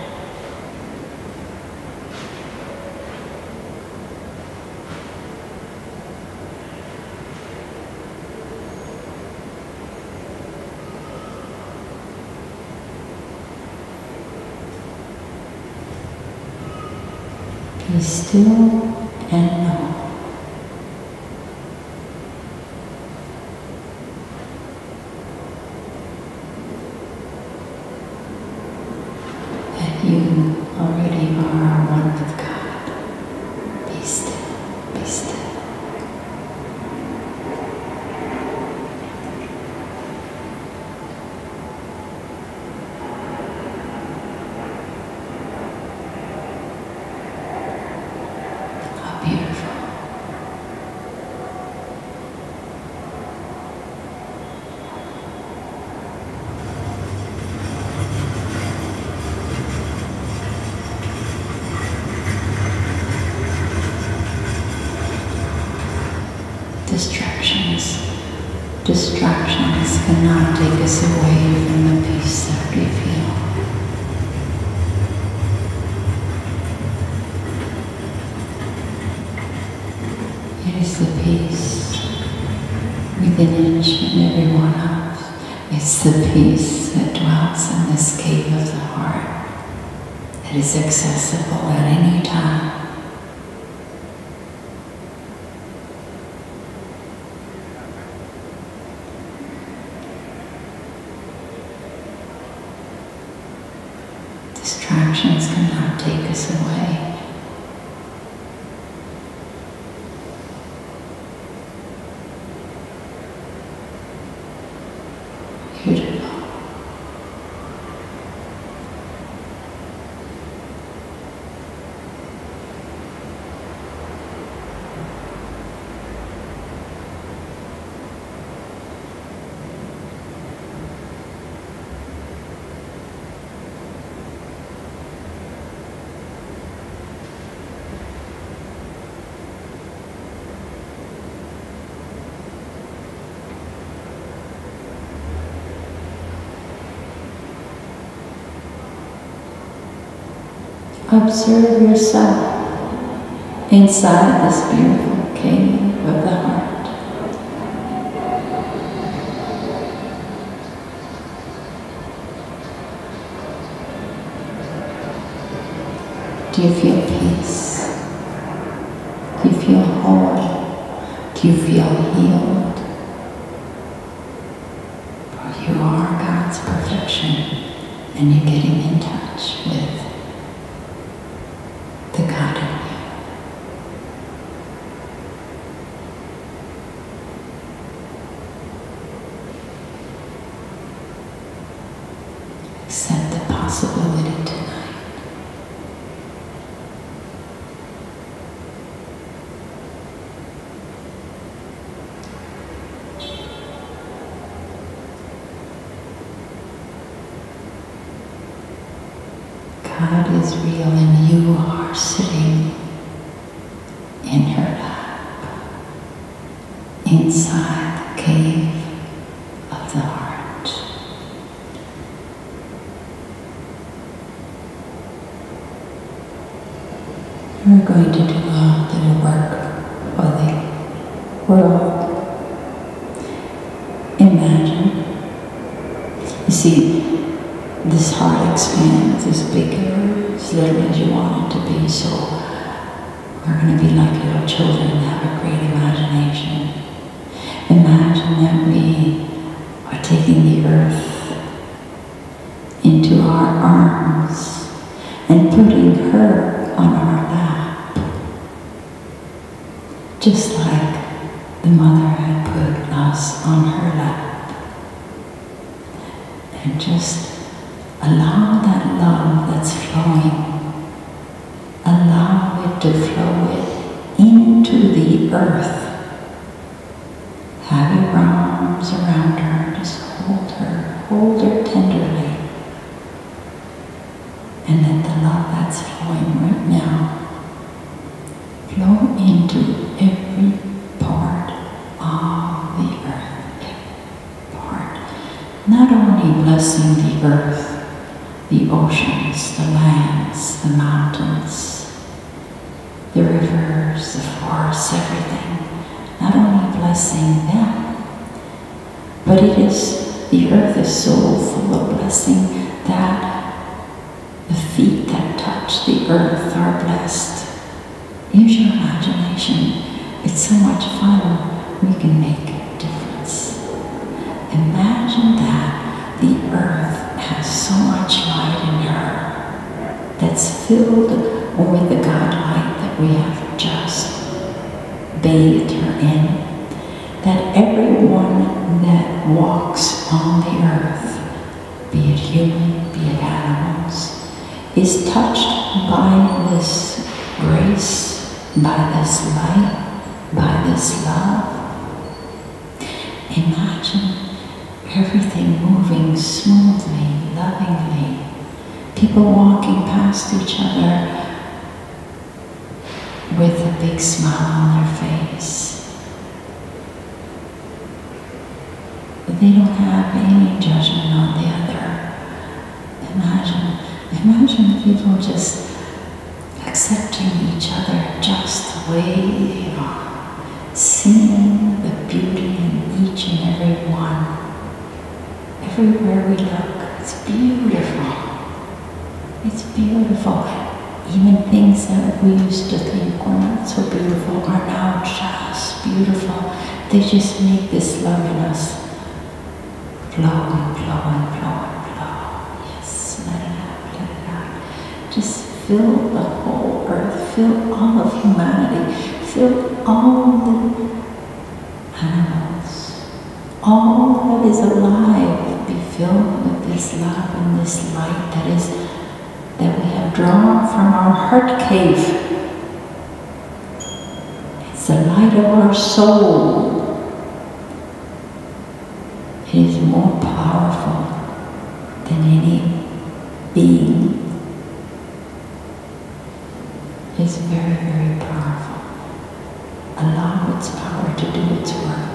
Be still and know. You already Distractions cannot take us away from the peace that we feel. It is the peace within each and every one of us. It's the peace that dwells in this cave of the heart that is accessible at any time. Distractions cannot take us away. Beautiful. Observe yourself inside this beautiful cave of the heart. Do you feel peace? Do you feel whole? Do you feel healed? For you are God's perfection, and you're getting in touch with the God in you. Accept the possibility tonight. God is real and you are sitting in her lap, inside the cave of the heart. We're going to do a little work for the world. Imagine. You see, this heart expands as big or as little as you want it to be, so we're going to be like little children and have a great imagination. Imagine that we are taking the earth into our arms and putting her on our lap, just like the mother had put us on her lap. And just allow that love that's flowing, allow it to flow it into the earth. Have your arms around her, just hold her tenderly. And let the love that's flowing right now flow into every part of the earth. Every part. Not only blessing the earth, the oceans, the lands, the mountains, the rivers, the forests, everything. Not only blessing them, but the earth is so full of blessing that the feet that touch the earth are blessed. Use your imagination. It's so much fun. We can make a difference. Imagine that the earth has so much light in her that's filled with the God light that we have just bathed her in, that everyone that walks on the earth, be it human, be it animals, is touched by this grace, by this light, by this love. Imagine everything moving smoothly, lovingly, people walking past each other with a big smile on their face. They don't have any judgment on the other. Imagine people just accepting each other just the way they are, seeing the beauty in each and every one. Everywhere we look, it's beautiful. It's beautiful. Even things that we used to think were not so beautiful are now just beautiful. They just make this love in us flow and flow and flow and flow. Yes, let it out, let it out. Just fill the whole earth, fill all of humanity, fill all the animals, all that is alive, be filled with this love and this light that we have drawn from our heart cave. It's the light of our soul. It is more powerful than any being. It's very, very powerful. Allow its power to do its work.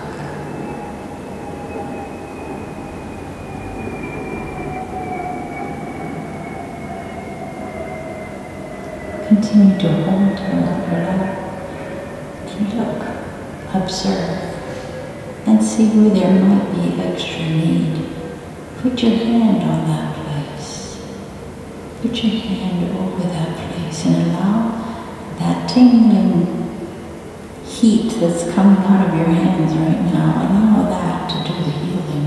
Continue to hold her love and look, observe, and see where there might be extra need. Put your hand on that place. Put your hand over that place and allow that tingling heat that's coming out of your hands right now, allow that to do the healing.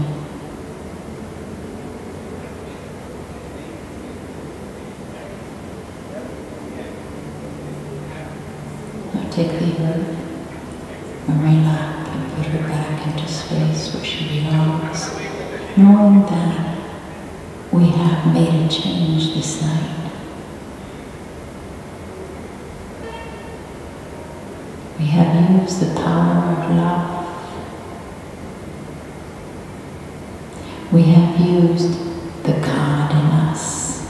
Now take the earth and relax and put her back into space where she belongs, knowing that we have made a change this night. We have used the power of love. We have used the God in us.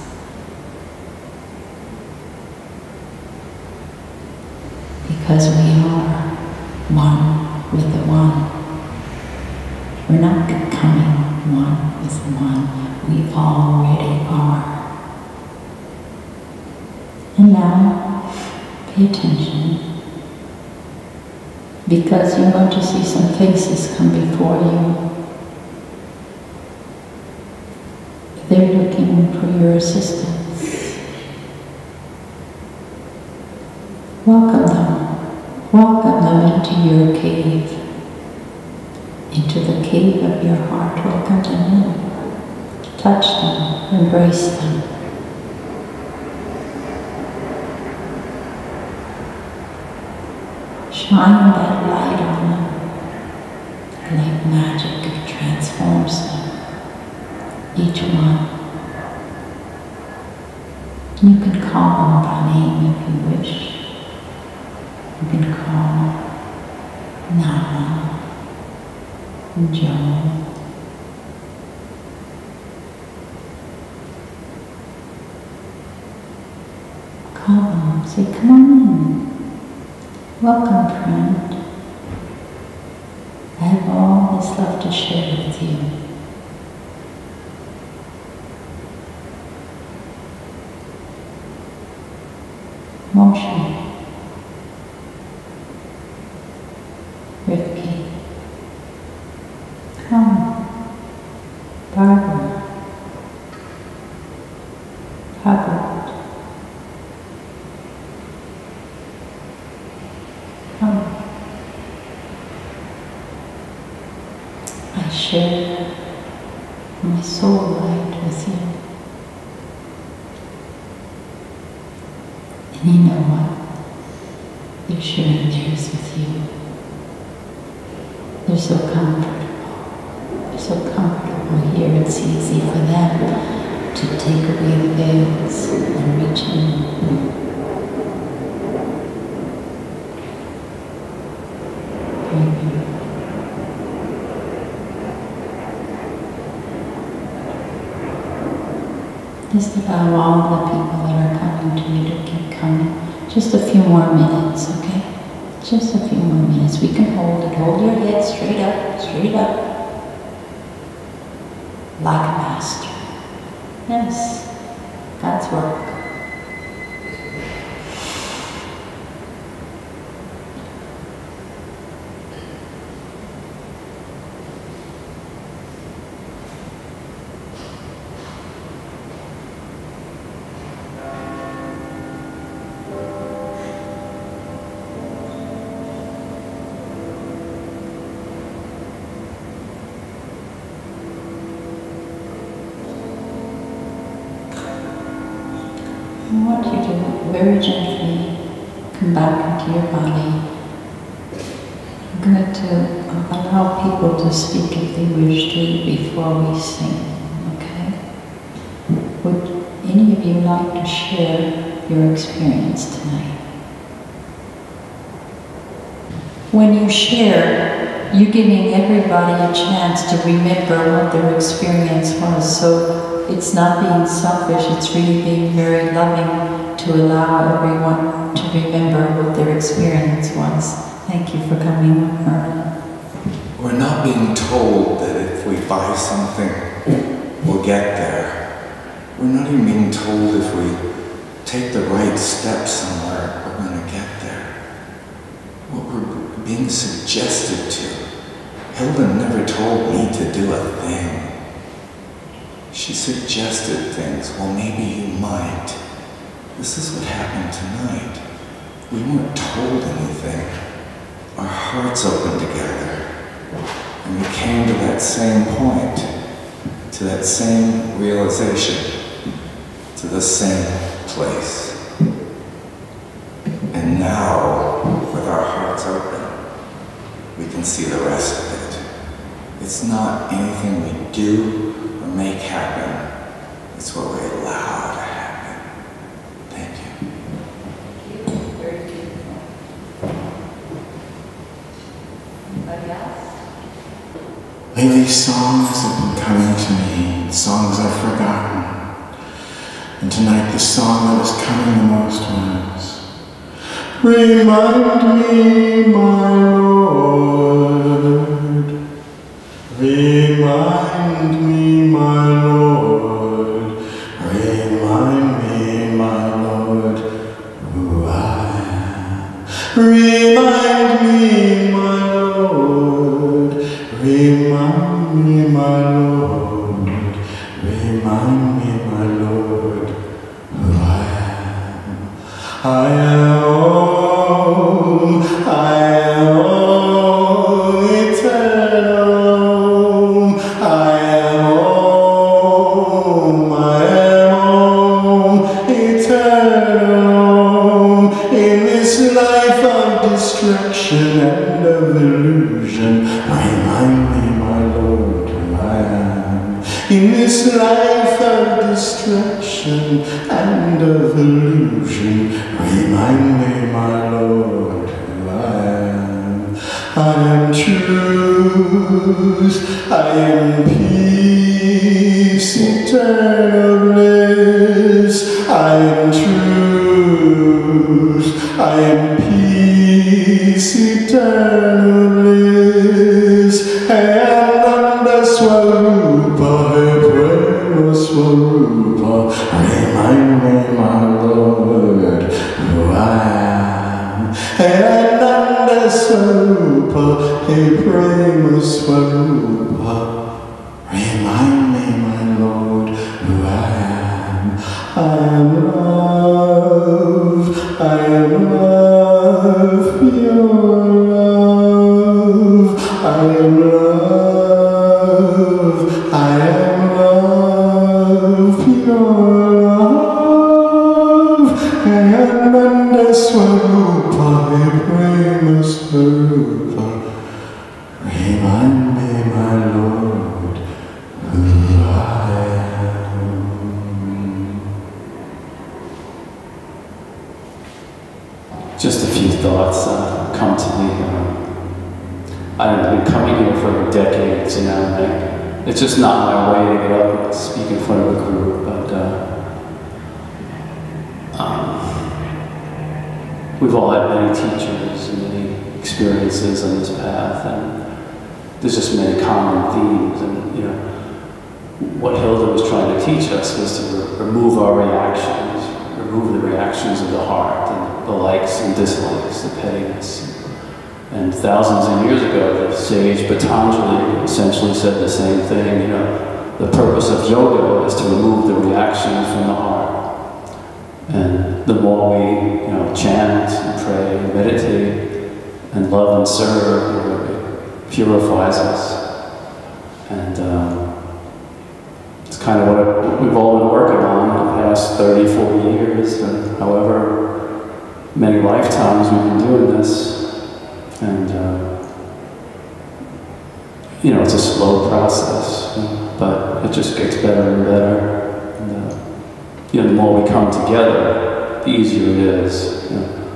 Because we are one with the one. We're not becoming one with the one. We already are. And now, pay attention. Because you're going to see some faces come before you. They're looking for your assistance. Welcome them. Welcome them into your cave. Into the cave of your heart. Welcome them in. Touch them. Embrace them. Shine that light on them. Like magic, it transforms them. Each one. You can call them by name if you wish. You can call Nana, Joe, call them, say, come on in. Welcome, friend. I have all this love to share with you. Moshe, Rifki, come, Barbara, Hubbard, come. I share my soul light with you. And you know what? They're sharing theirs with you. They're so comfortable. They're so comfortable here. It's easy for them to take away the veils and reach in. Just allow all the people that are coming to you to keep coming. Just a few more minutes, okay? Just a few more minutes. We can hold it. Hold your head straight up, straight up. like a master. Yes, God's work. I want you to very gently come back into your body. I'm going to allow people to speak if they wish to before we sing, okay? Would any of you like to share your experience tonight? When you share, you're giving everybody a chance to remember what their experience was. So it's not being selfish, it's really being very loving to allow everyone to remember what their experience was. Thank you for coming, Merlin. We're not being told that if we buy something, we'll get there. We're not even being told if we take the right steps somewhere, we're going to get there. What we're being suggested to. Hilda never told me to do a thing. She suggested things. Well, maybe you might. This is what happened tonight. We weren't told anything. Our hearts opened together. And we came to that same point, to that same realization, to the same place. And now, with our hearts open, we can see the rest of it. It's not anything we do or make happen. It's what we allow to happen. Thank you. Very beautiful. Anybody else? Lately, songs have been coming to me, songs I've forgotten. And tonight, the song that was coming the most was, remind me, my Lord, remind me, my Lord, remind me, my Lord, who I am. Remind me, my Lord, remind me, my Lord, remind me, my Lord, who I am. I am home, I am home, eternal. I am home, eternal. In this life of distraction and of illusion, remind me, my Lord, who I am. In this life of distraction and of illusion, remind me, my Lord, who I am. I am truth, I am peace, eternal bliss. I am truth, I am peace, eternal bliss. Ananda Swarupa, Prema Swarupa, remind me, my Lord, who I am. Ananda Swarupa, Prema Swarupa, remind me, my Lord, who I am. I am love, I am love, pure love. I am love, I am love, pure love. Ananda Swarupa, Prema Swarupa, remind me, my Lord, who I am. Just a few thoughts come to me. I've been coming here for decades, and it's just not my way to get up and speak in front of a group, but we've all had many teachers and many experiences on this path, and there's just many common themes, and what Hilda was trying to teach us was to remove our reactions, remove the reactions of the heart, and the likes and dislikes, the pettiness. And thousands of years ago, the sage Patanjali essentially said the same thing. You know, the purpose of yoga is to remove the reactions from the heart. And the more we, chant and pray and meditate and love and serve, it purifies us. And it's kind of what we've all been working on in the past 30, 40 years, and however many lifetimes we've been doing this. And, it's a slow process, but it just gets better and better. And, the more we come together, the easier it is.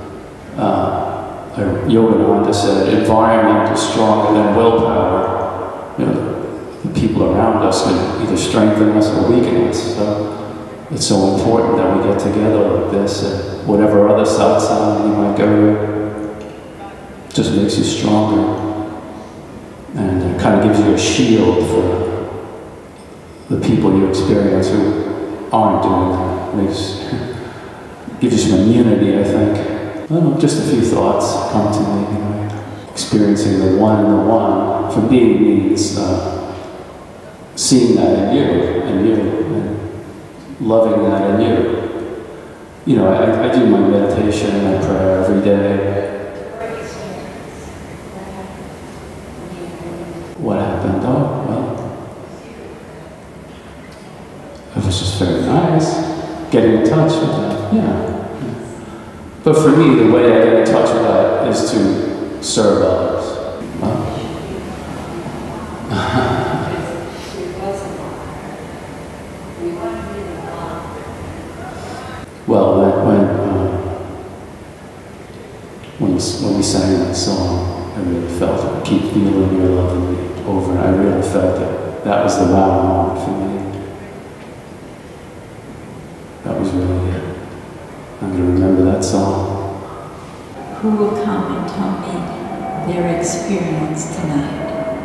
Yogananda said, environment is stronger than willpower. The people around us can either strengthen us or weaken us. So it's so important that we get together like this, and whatever other satsang you might go to, just makes you stronger, and it kind of gives you a shield for the people you experience who aren't doing that. Gives you some immunity, I think. I don't know, just a few thoughts come to me. Experiencing the one in the one, for me, means seeing that in you, and loving that in you. I do my meditation, my prayer every day. What happened? Oh, well, it was just very nice getting in touch with that, yeah. But for me, the way I get in touch with that is to serve others. Well, when we sang that song, I really felt it. Keep feeling your love in me over, and I really felt it. That was the wow moment for me. That was really it. I'm going to remember that song. Who will come and tell me their experience tonight?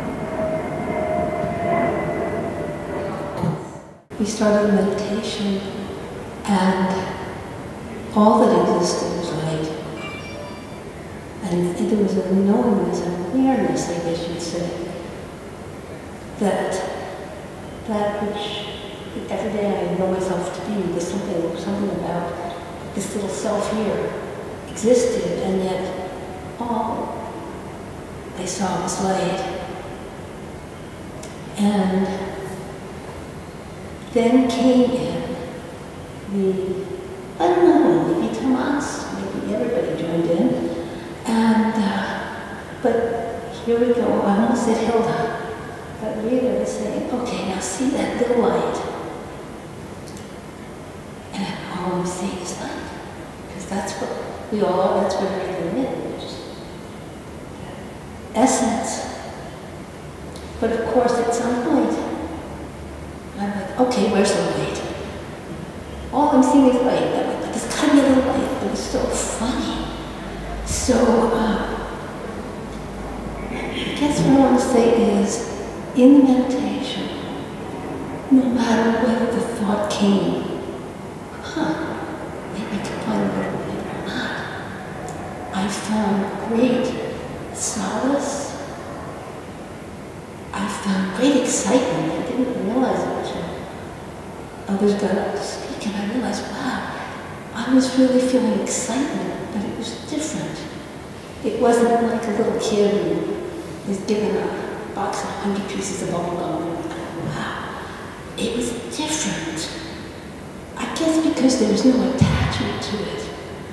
We started meditation, and all that existed was light. And there was a knowingness, an awareness, I guess you'd say, that which every day I know myself to be. There's something about this little self here existed, and yet all I saw was light. And then came in I don't know, maybe Tomas, maybe everybody joined in. And, but here we go, I almost said Hilda, but Rita was saying, okay, now see that little light. And all I'm seeing is light. Because that's what that's what everything is. Essence. But of course, at some point, I'm like, okay, where's the light? All I'm seeing is light. But there's gotta be a little light. It was so funny. So, I guess what I want to say is, in meditation, no matter whether the thought came, maybe I can find a little bit or not, I found great solace. I found great excitement. I didn't realize it until others got up to speak, and I realized, wow, I was really feeling excitement, but it was different. It wasn't like a little kid who is given a box of 100 pieces of bubble gum. Wow, it was different. I guess because there was no attachment to it.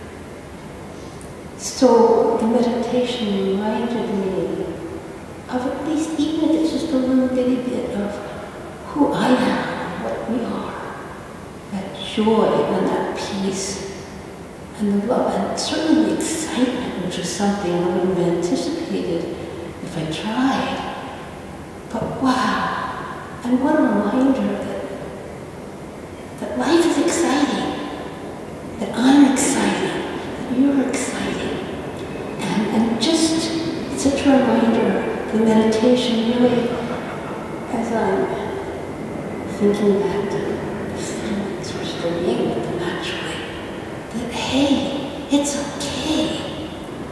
So the meditation reminded me of at least, even if it's just a little bitty bit of who I am, what we are. That joy and that peace and the love, and certainly the excitement, which was something I wouldn't have anticipated if I tried. But wow, and what a reminder that life is exciting, that I'm exciting, that you're exciting. And just such a reminder, the meditation really, as I'm thinking that the feelings were still being with them actually. That, hey, it's okay.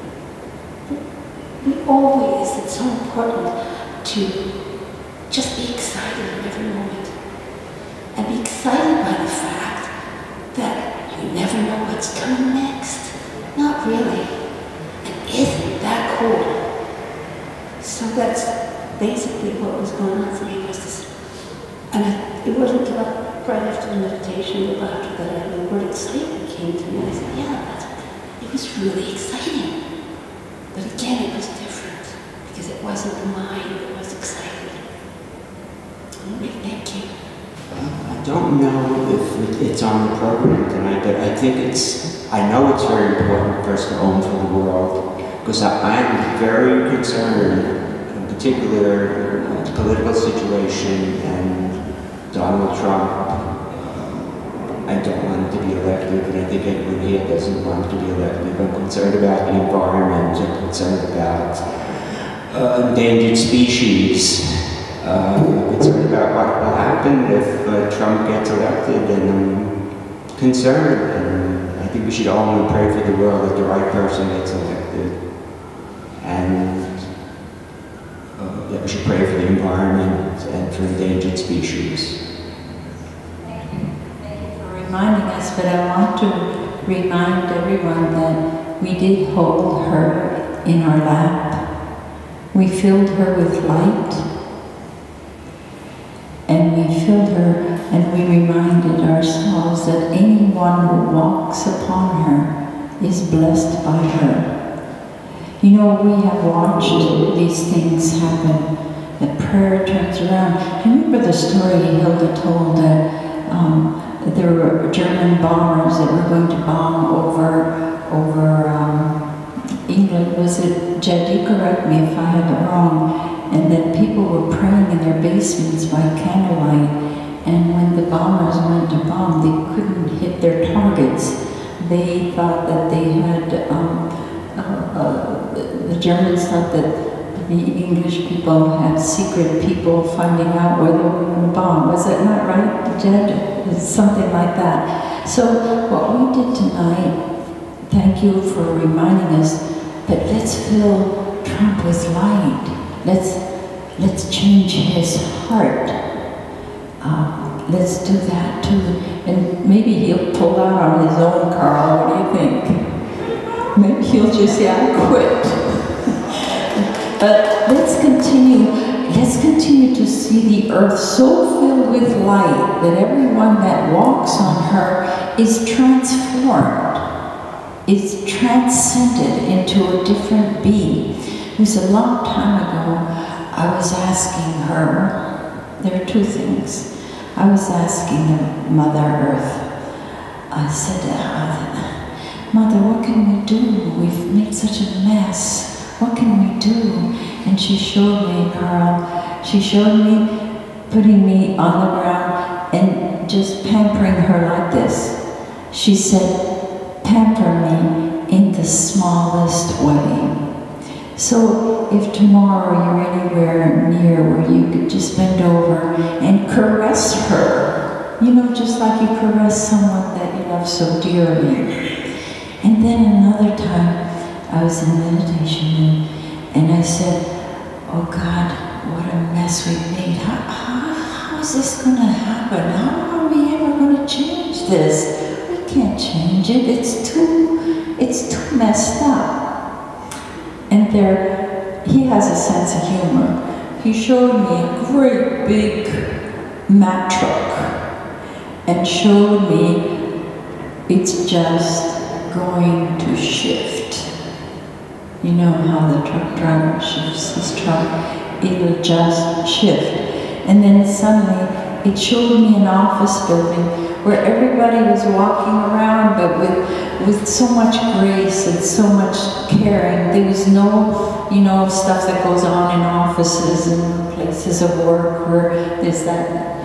It's so important to just be excited in every moment. And be excited by the fact that you never know what's coming next. Not really. And isn't that cool? So that's basically what was going on for me. Was this, and it wasn't about right after the meditation, or after that, the word excitement came to me. I said, yeah, it was really exciting. But again, it was different because it wasn't the mind that was excited. Thank you. I don't know if it's on the program tonight, but I think I know it's very important for us to own for the world, because I'm very concerned, in particular, the political situation and Donald Trump. I don't want him to be elected, and I think everyone here doesn't want him to be elected. I'm concerned about the environment, I'm concerned about endangered species. I'm concerned about what will happen if Trump gets elected, and I'm concerned. And I think we should only pray for the world that the right person gets elected. And that we should pray for the environment and for endangered species. Thank you for reminding us, but I want to remind everyone that we did hold her in our lap. We filled her with light. And we filled her, and we reminded ourselves that anyone who walks upon her is blessed by her. You know, we have watched these things happen, that prayer turns around. Remember the story Hilda told that there were German bombers that were going to bomb over England. Was it, Jed, you correct me if I had it wrong. And then people were praying in their basements by candlelight. And when the bombers went to bomb, they couldn't hit their targets. They thought that they had, the Germans thought that the English people had secret people finding out where they were going to bomb. Was that not right, Jed? It's something like that. So what we did tonight, thank you for reminding us, but let's fill Trump with light. Let's change his heart. Let's do that too. And maybe he'll pull out on his own, Carl. What do you think? Maybe he'll just say, I quit. But let's continue to see the earth so filled with light that everyone that walks on her is transformed, is transcended into a different being. It was a long time ago, I was asking her, there are two things. I was asking Mother Earth, I said, Mother, what can we do? We've made such a mess. What can we do? And she showed me, Carl, she showed me putting me on the ground and just pampering her like this. She said, pamper me in the smallest way. So if tomorrow you're anywhere near where you could just bend over and caress her, you know, just like you caress someone that you love so dearly. And then another time, I was in meditation and I said, oh God, what a mess we've made. How is this going to happen? How are we ever going to change this? We can't change it. It's too messed up. And there, he has a sense of humor. He showed me a great big Mack truck and showed me it's just going to shift. You know how the truck driver shifts his truck, it'll just shift. And then suddenly it showed me an office building where everybody was walking around, but with so much grace and so much caring. There was no, you know, stuff that goes on in offices and places of work where there's that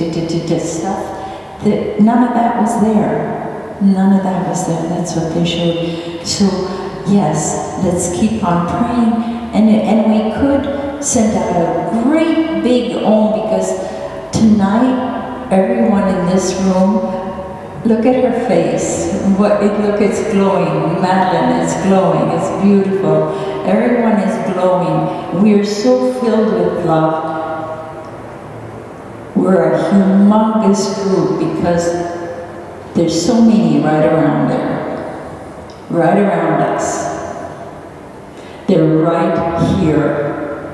stuff. None of that was there. None of that was there. That's what they showed. So yes, let's keep on praying. And we could send out a great big Om, because tonight everyone in this room, look at her face. Look, it's glowing. Madeline is glowing. It's beautiful. Everyone is glowing. We are so filled with love. We're a humongous group because there's so many right around there, right around us. They're right here.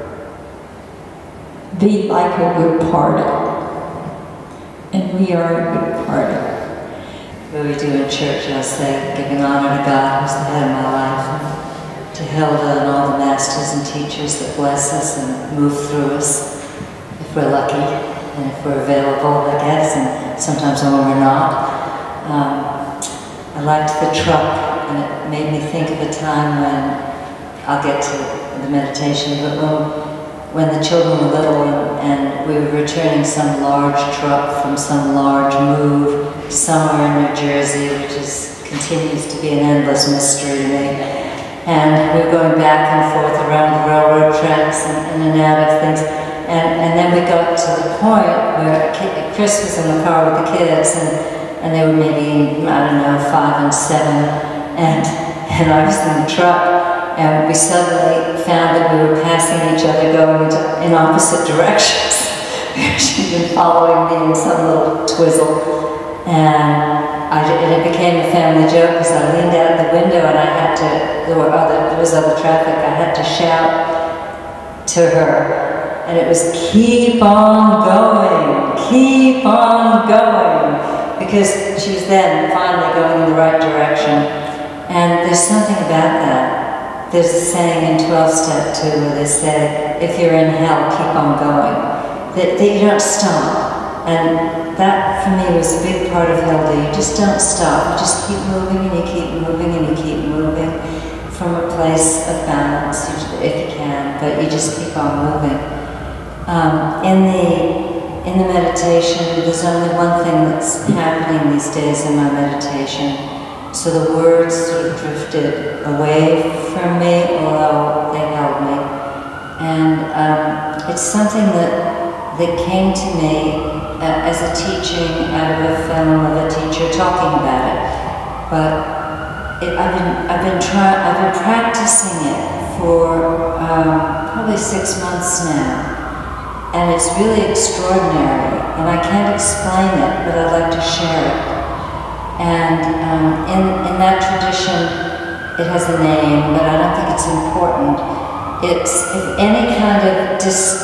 They like a good party. And we are a good party. What we do in church, I'll say, giving honor to God, who's the head of my life, and to Hilda and all the masters and teachers that bless us and move through us, if we're lucky, and if we're available, I guess, and sometimes when we're not. I liked the truck, and it made me think of a time when, I'll get to the meditation, but when the children were little and we were returning some large truck from some large move somewhere in New Jersey, which continues to be an endless mystery to me. And we were going back and forth around the railroad tracks and in and out of things. And then we got to the point where Chris was in the car with the kids, and they were maybe, I don't know, 5 and 7, and I was in the truck. And we suddenly found that we were passing each other going in opposite directions. She'd been following me in some little twizzle. And it became a family joke because I leaned out the window and I had to, there was other traffic, I had to shout to her. And it was, keep on going, because she was then finally going in the right direction. And there's something about that. There's a saying in 12-step 2 where they say, if you're in hell, keep on going. That you don't stop. And that, for me, was a big part of Hilda. You just don't stop. You just keep moving and you keep moving and you keep moving from a place of balance, if you can, but you just keep on moving. In the meditation, there's only one thing that's happening these days in my meditation. So the words sort of drifted away from me, although they held me. And it's something that came to me as a teaching out of a film of a teacher talking about it. But I've been practicing it for probably 6 months now. And it's really extraordinary. And I can't explain it, but I'd like to share it. And in that tradition, it has a name, but I don't think it's important. It's if any kind of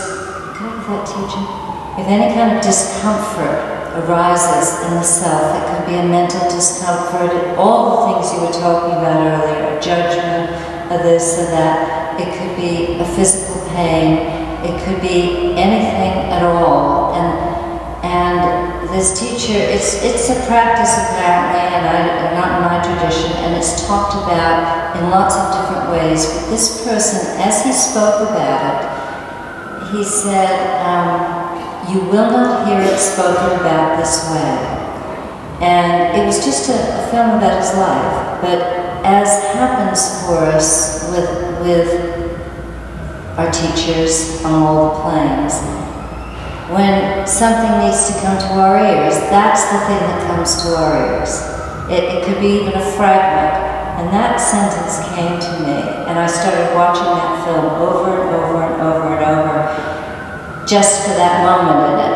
If any kind of discomfort arises in the self, it could be a mental discomfort, all the things you were talking about earlier, a judgment, a this, a that. It could be a physical pain. It could be anything at all. And this teacher, it's a practice apparently, and not in my tradition, and it's talked about in lots of different ways. But this person, as he spoke about it, he said, you will not hear it spoken about this way. And it was just a film about his life, but as happens for us with our teachers on all the planes, when something needs to come to our ears, that's the thing that comes to our ears. It could be even a fragment. And that sentence came to me, and I started watching that film over and over and over and over, just for that moment in it.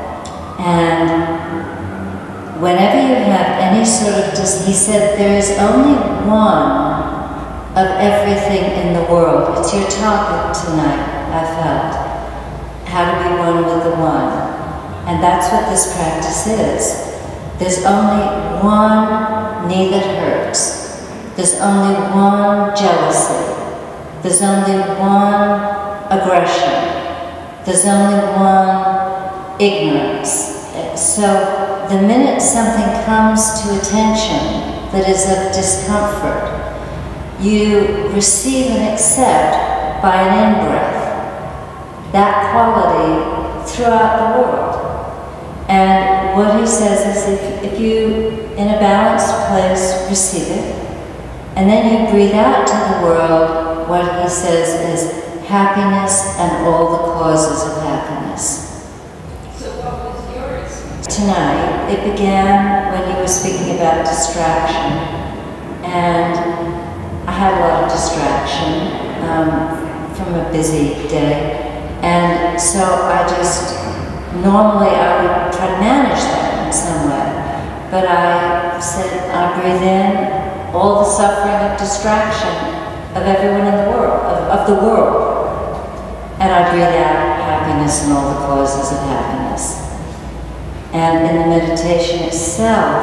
And whenever you have any sort of, he said, there is only one of everything in the world. It's your topic tonight, I felt. How to be one with the one. And that's what this practice is. There's only one knee that hurts. There's only one jealousy. There's only one aggression. There's only one ignorance. So the minute something comes to attention that is of discomfort, you receive and accept by an in-breath that quality throughout the world. And what he says is if you, in a balanced place, receive it, and then you breathe out to the world, what he says is happiness and all the causes of happiness. So what was yours? tonight, it began when you were speaking about distraction. And I had a lot of distraction from a busy day. And so normally I would try to manage that in some way. But I said, I breathe in all the suffering of distraction of everyone in the world, of the world. And I breathe out happiness and all the causes of happiness. And in the meditation itself,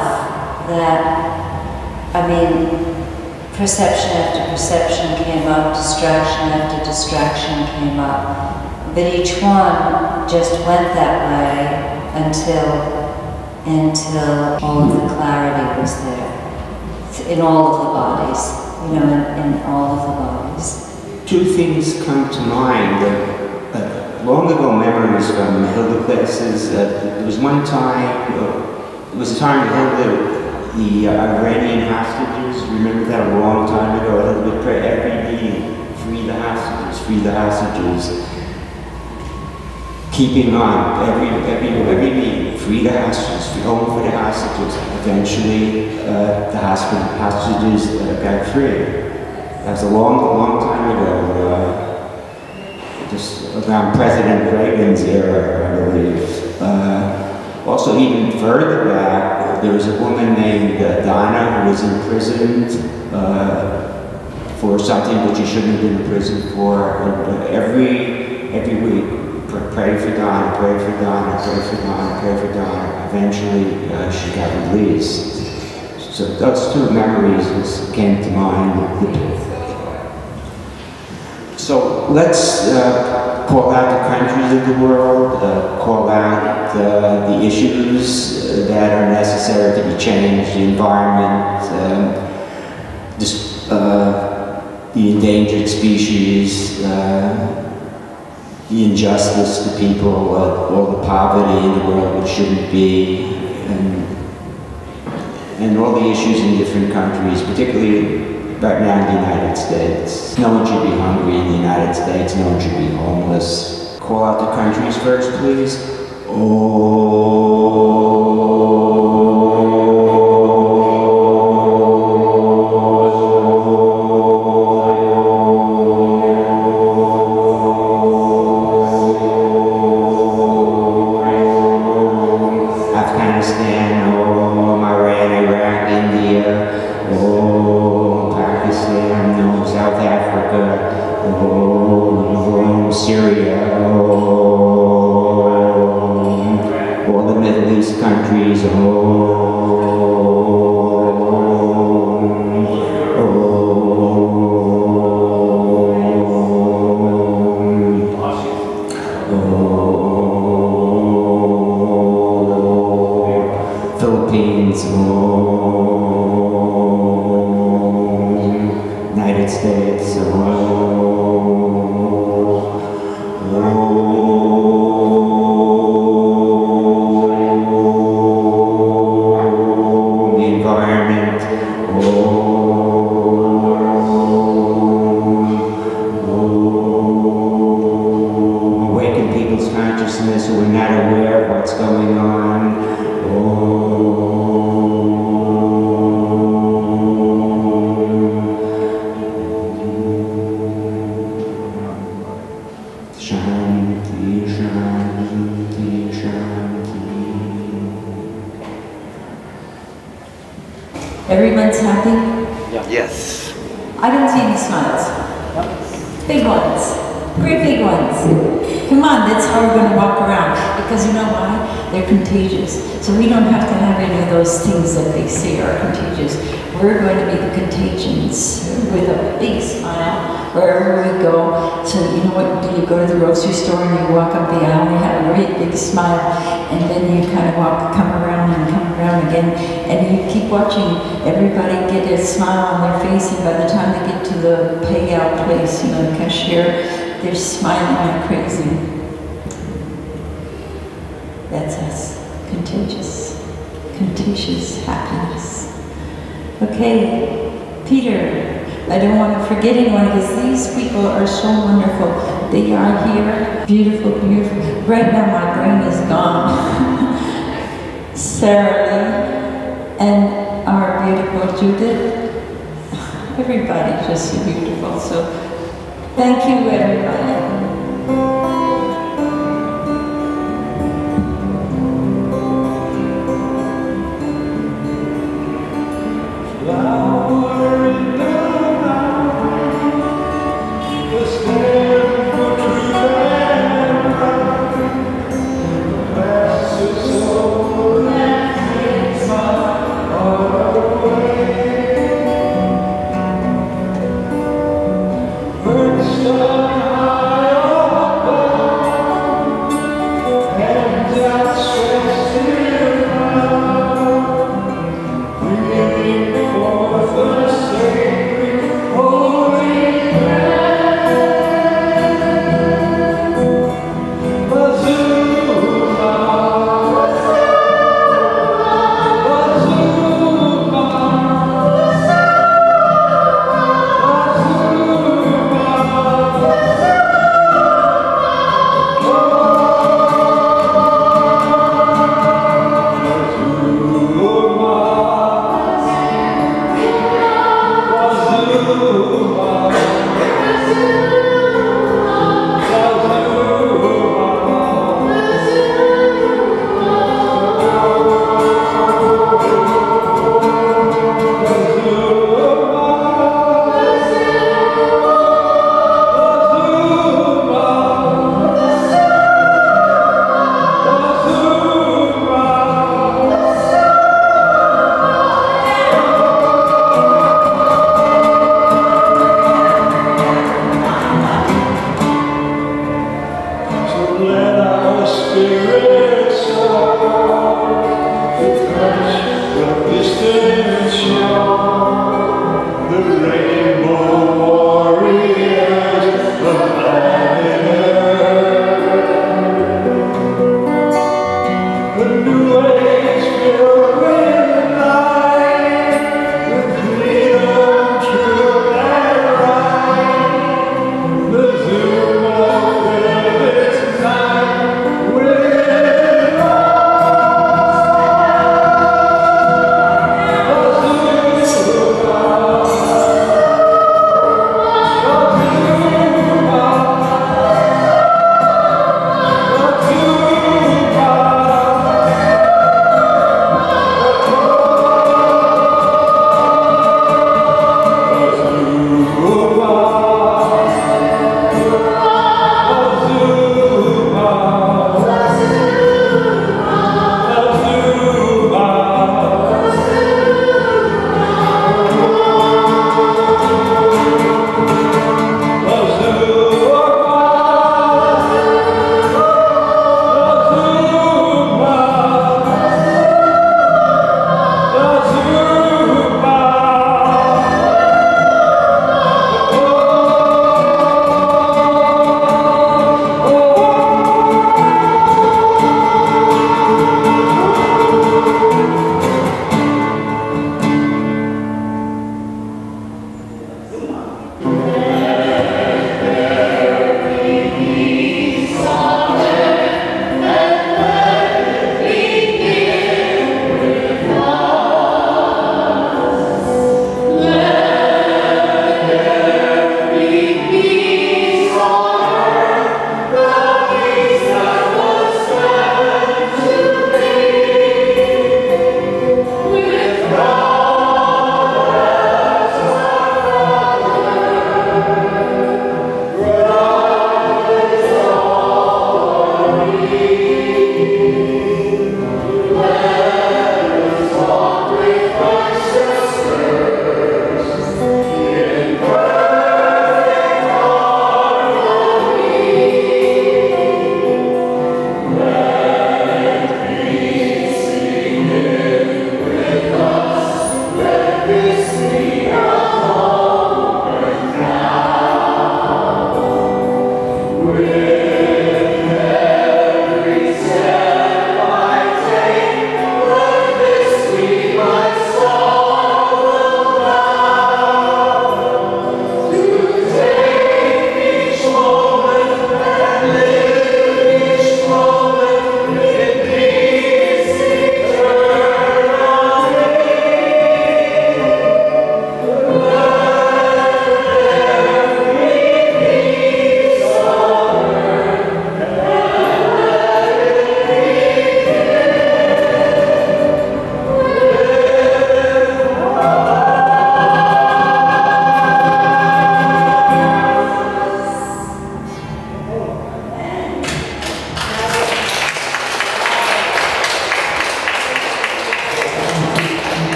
perception after perception came up, distraction after distraction came up. But each one just went that way until all of the clarity was there. In all of the bodies, in all of the bodies. Two things come to mind. Long ago memories from Hilda classes. There was one time, it was a time Hilda, the Iranian hostages, remember that a long time ago? Hilda would pray every meeting, free the hostages, free the hostages. Keeping on, every meeting, free the hostages, free home for the hostages. Eventually, the hostages got free. That was a long time ago. Just around President Reagan's era, I believe. Also, even further back, there was a woman named Donna who was imprisoned for something that she shouldn't have been imprisoned for. Every week, pray for Donna, pray for Donna, pray for Donna, pray for Donna. Eventually, she got released. So those two memories came to mind. So let's call out the countries of the world, call out the issues that are necessary to be changed, the environment, the endangered species, the injustice to people, all the poverty in the world which shouldn't be, and all the issues in different countries, particularly right now in the United States. No one should be hungry in the United States. No one should be homeless. Call out the countries first, please. Afghanistan, Iran, Iraq, India, Pakistan, South Africa, Syria, all the Middle East countries, Philippines, United States, the environment, awaken people's consciousness who are not aware of what's going on. Everyone's happy? Yes. I don't see any smiles. Big ones. Great big ones. Come on, that's how we're going to walk around. Because you know why? They're contagious. So we don't have to have any of those things that they say are contagious. We're going to be the contagions with a big smile wherever we go. So you know what, do you go to the grocery store and you walk up the aisle and you have a great big smile, and then you kind of come around and come around again, and you keep watching everybody get a smile on their face, and by the time they get to the payout place, you know, the cashier, they're smiling like crazy. That's us. Contagious happiness. Okay, Peter, I don't want to forget anyone because these people are so wonderful. They are here. Beautiful, beautiful. Right now my brain is gone. Sarah Lee, and our beautiful Judith. Everybody's just so beautiful. So thank you, everybody.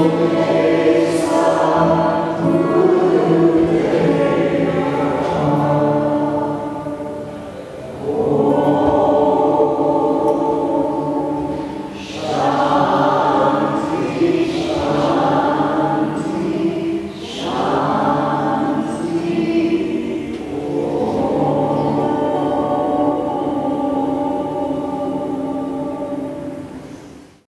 Lord.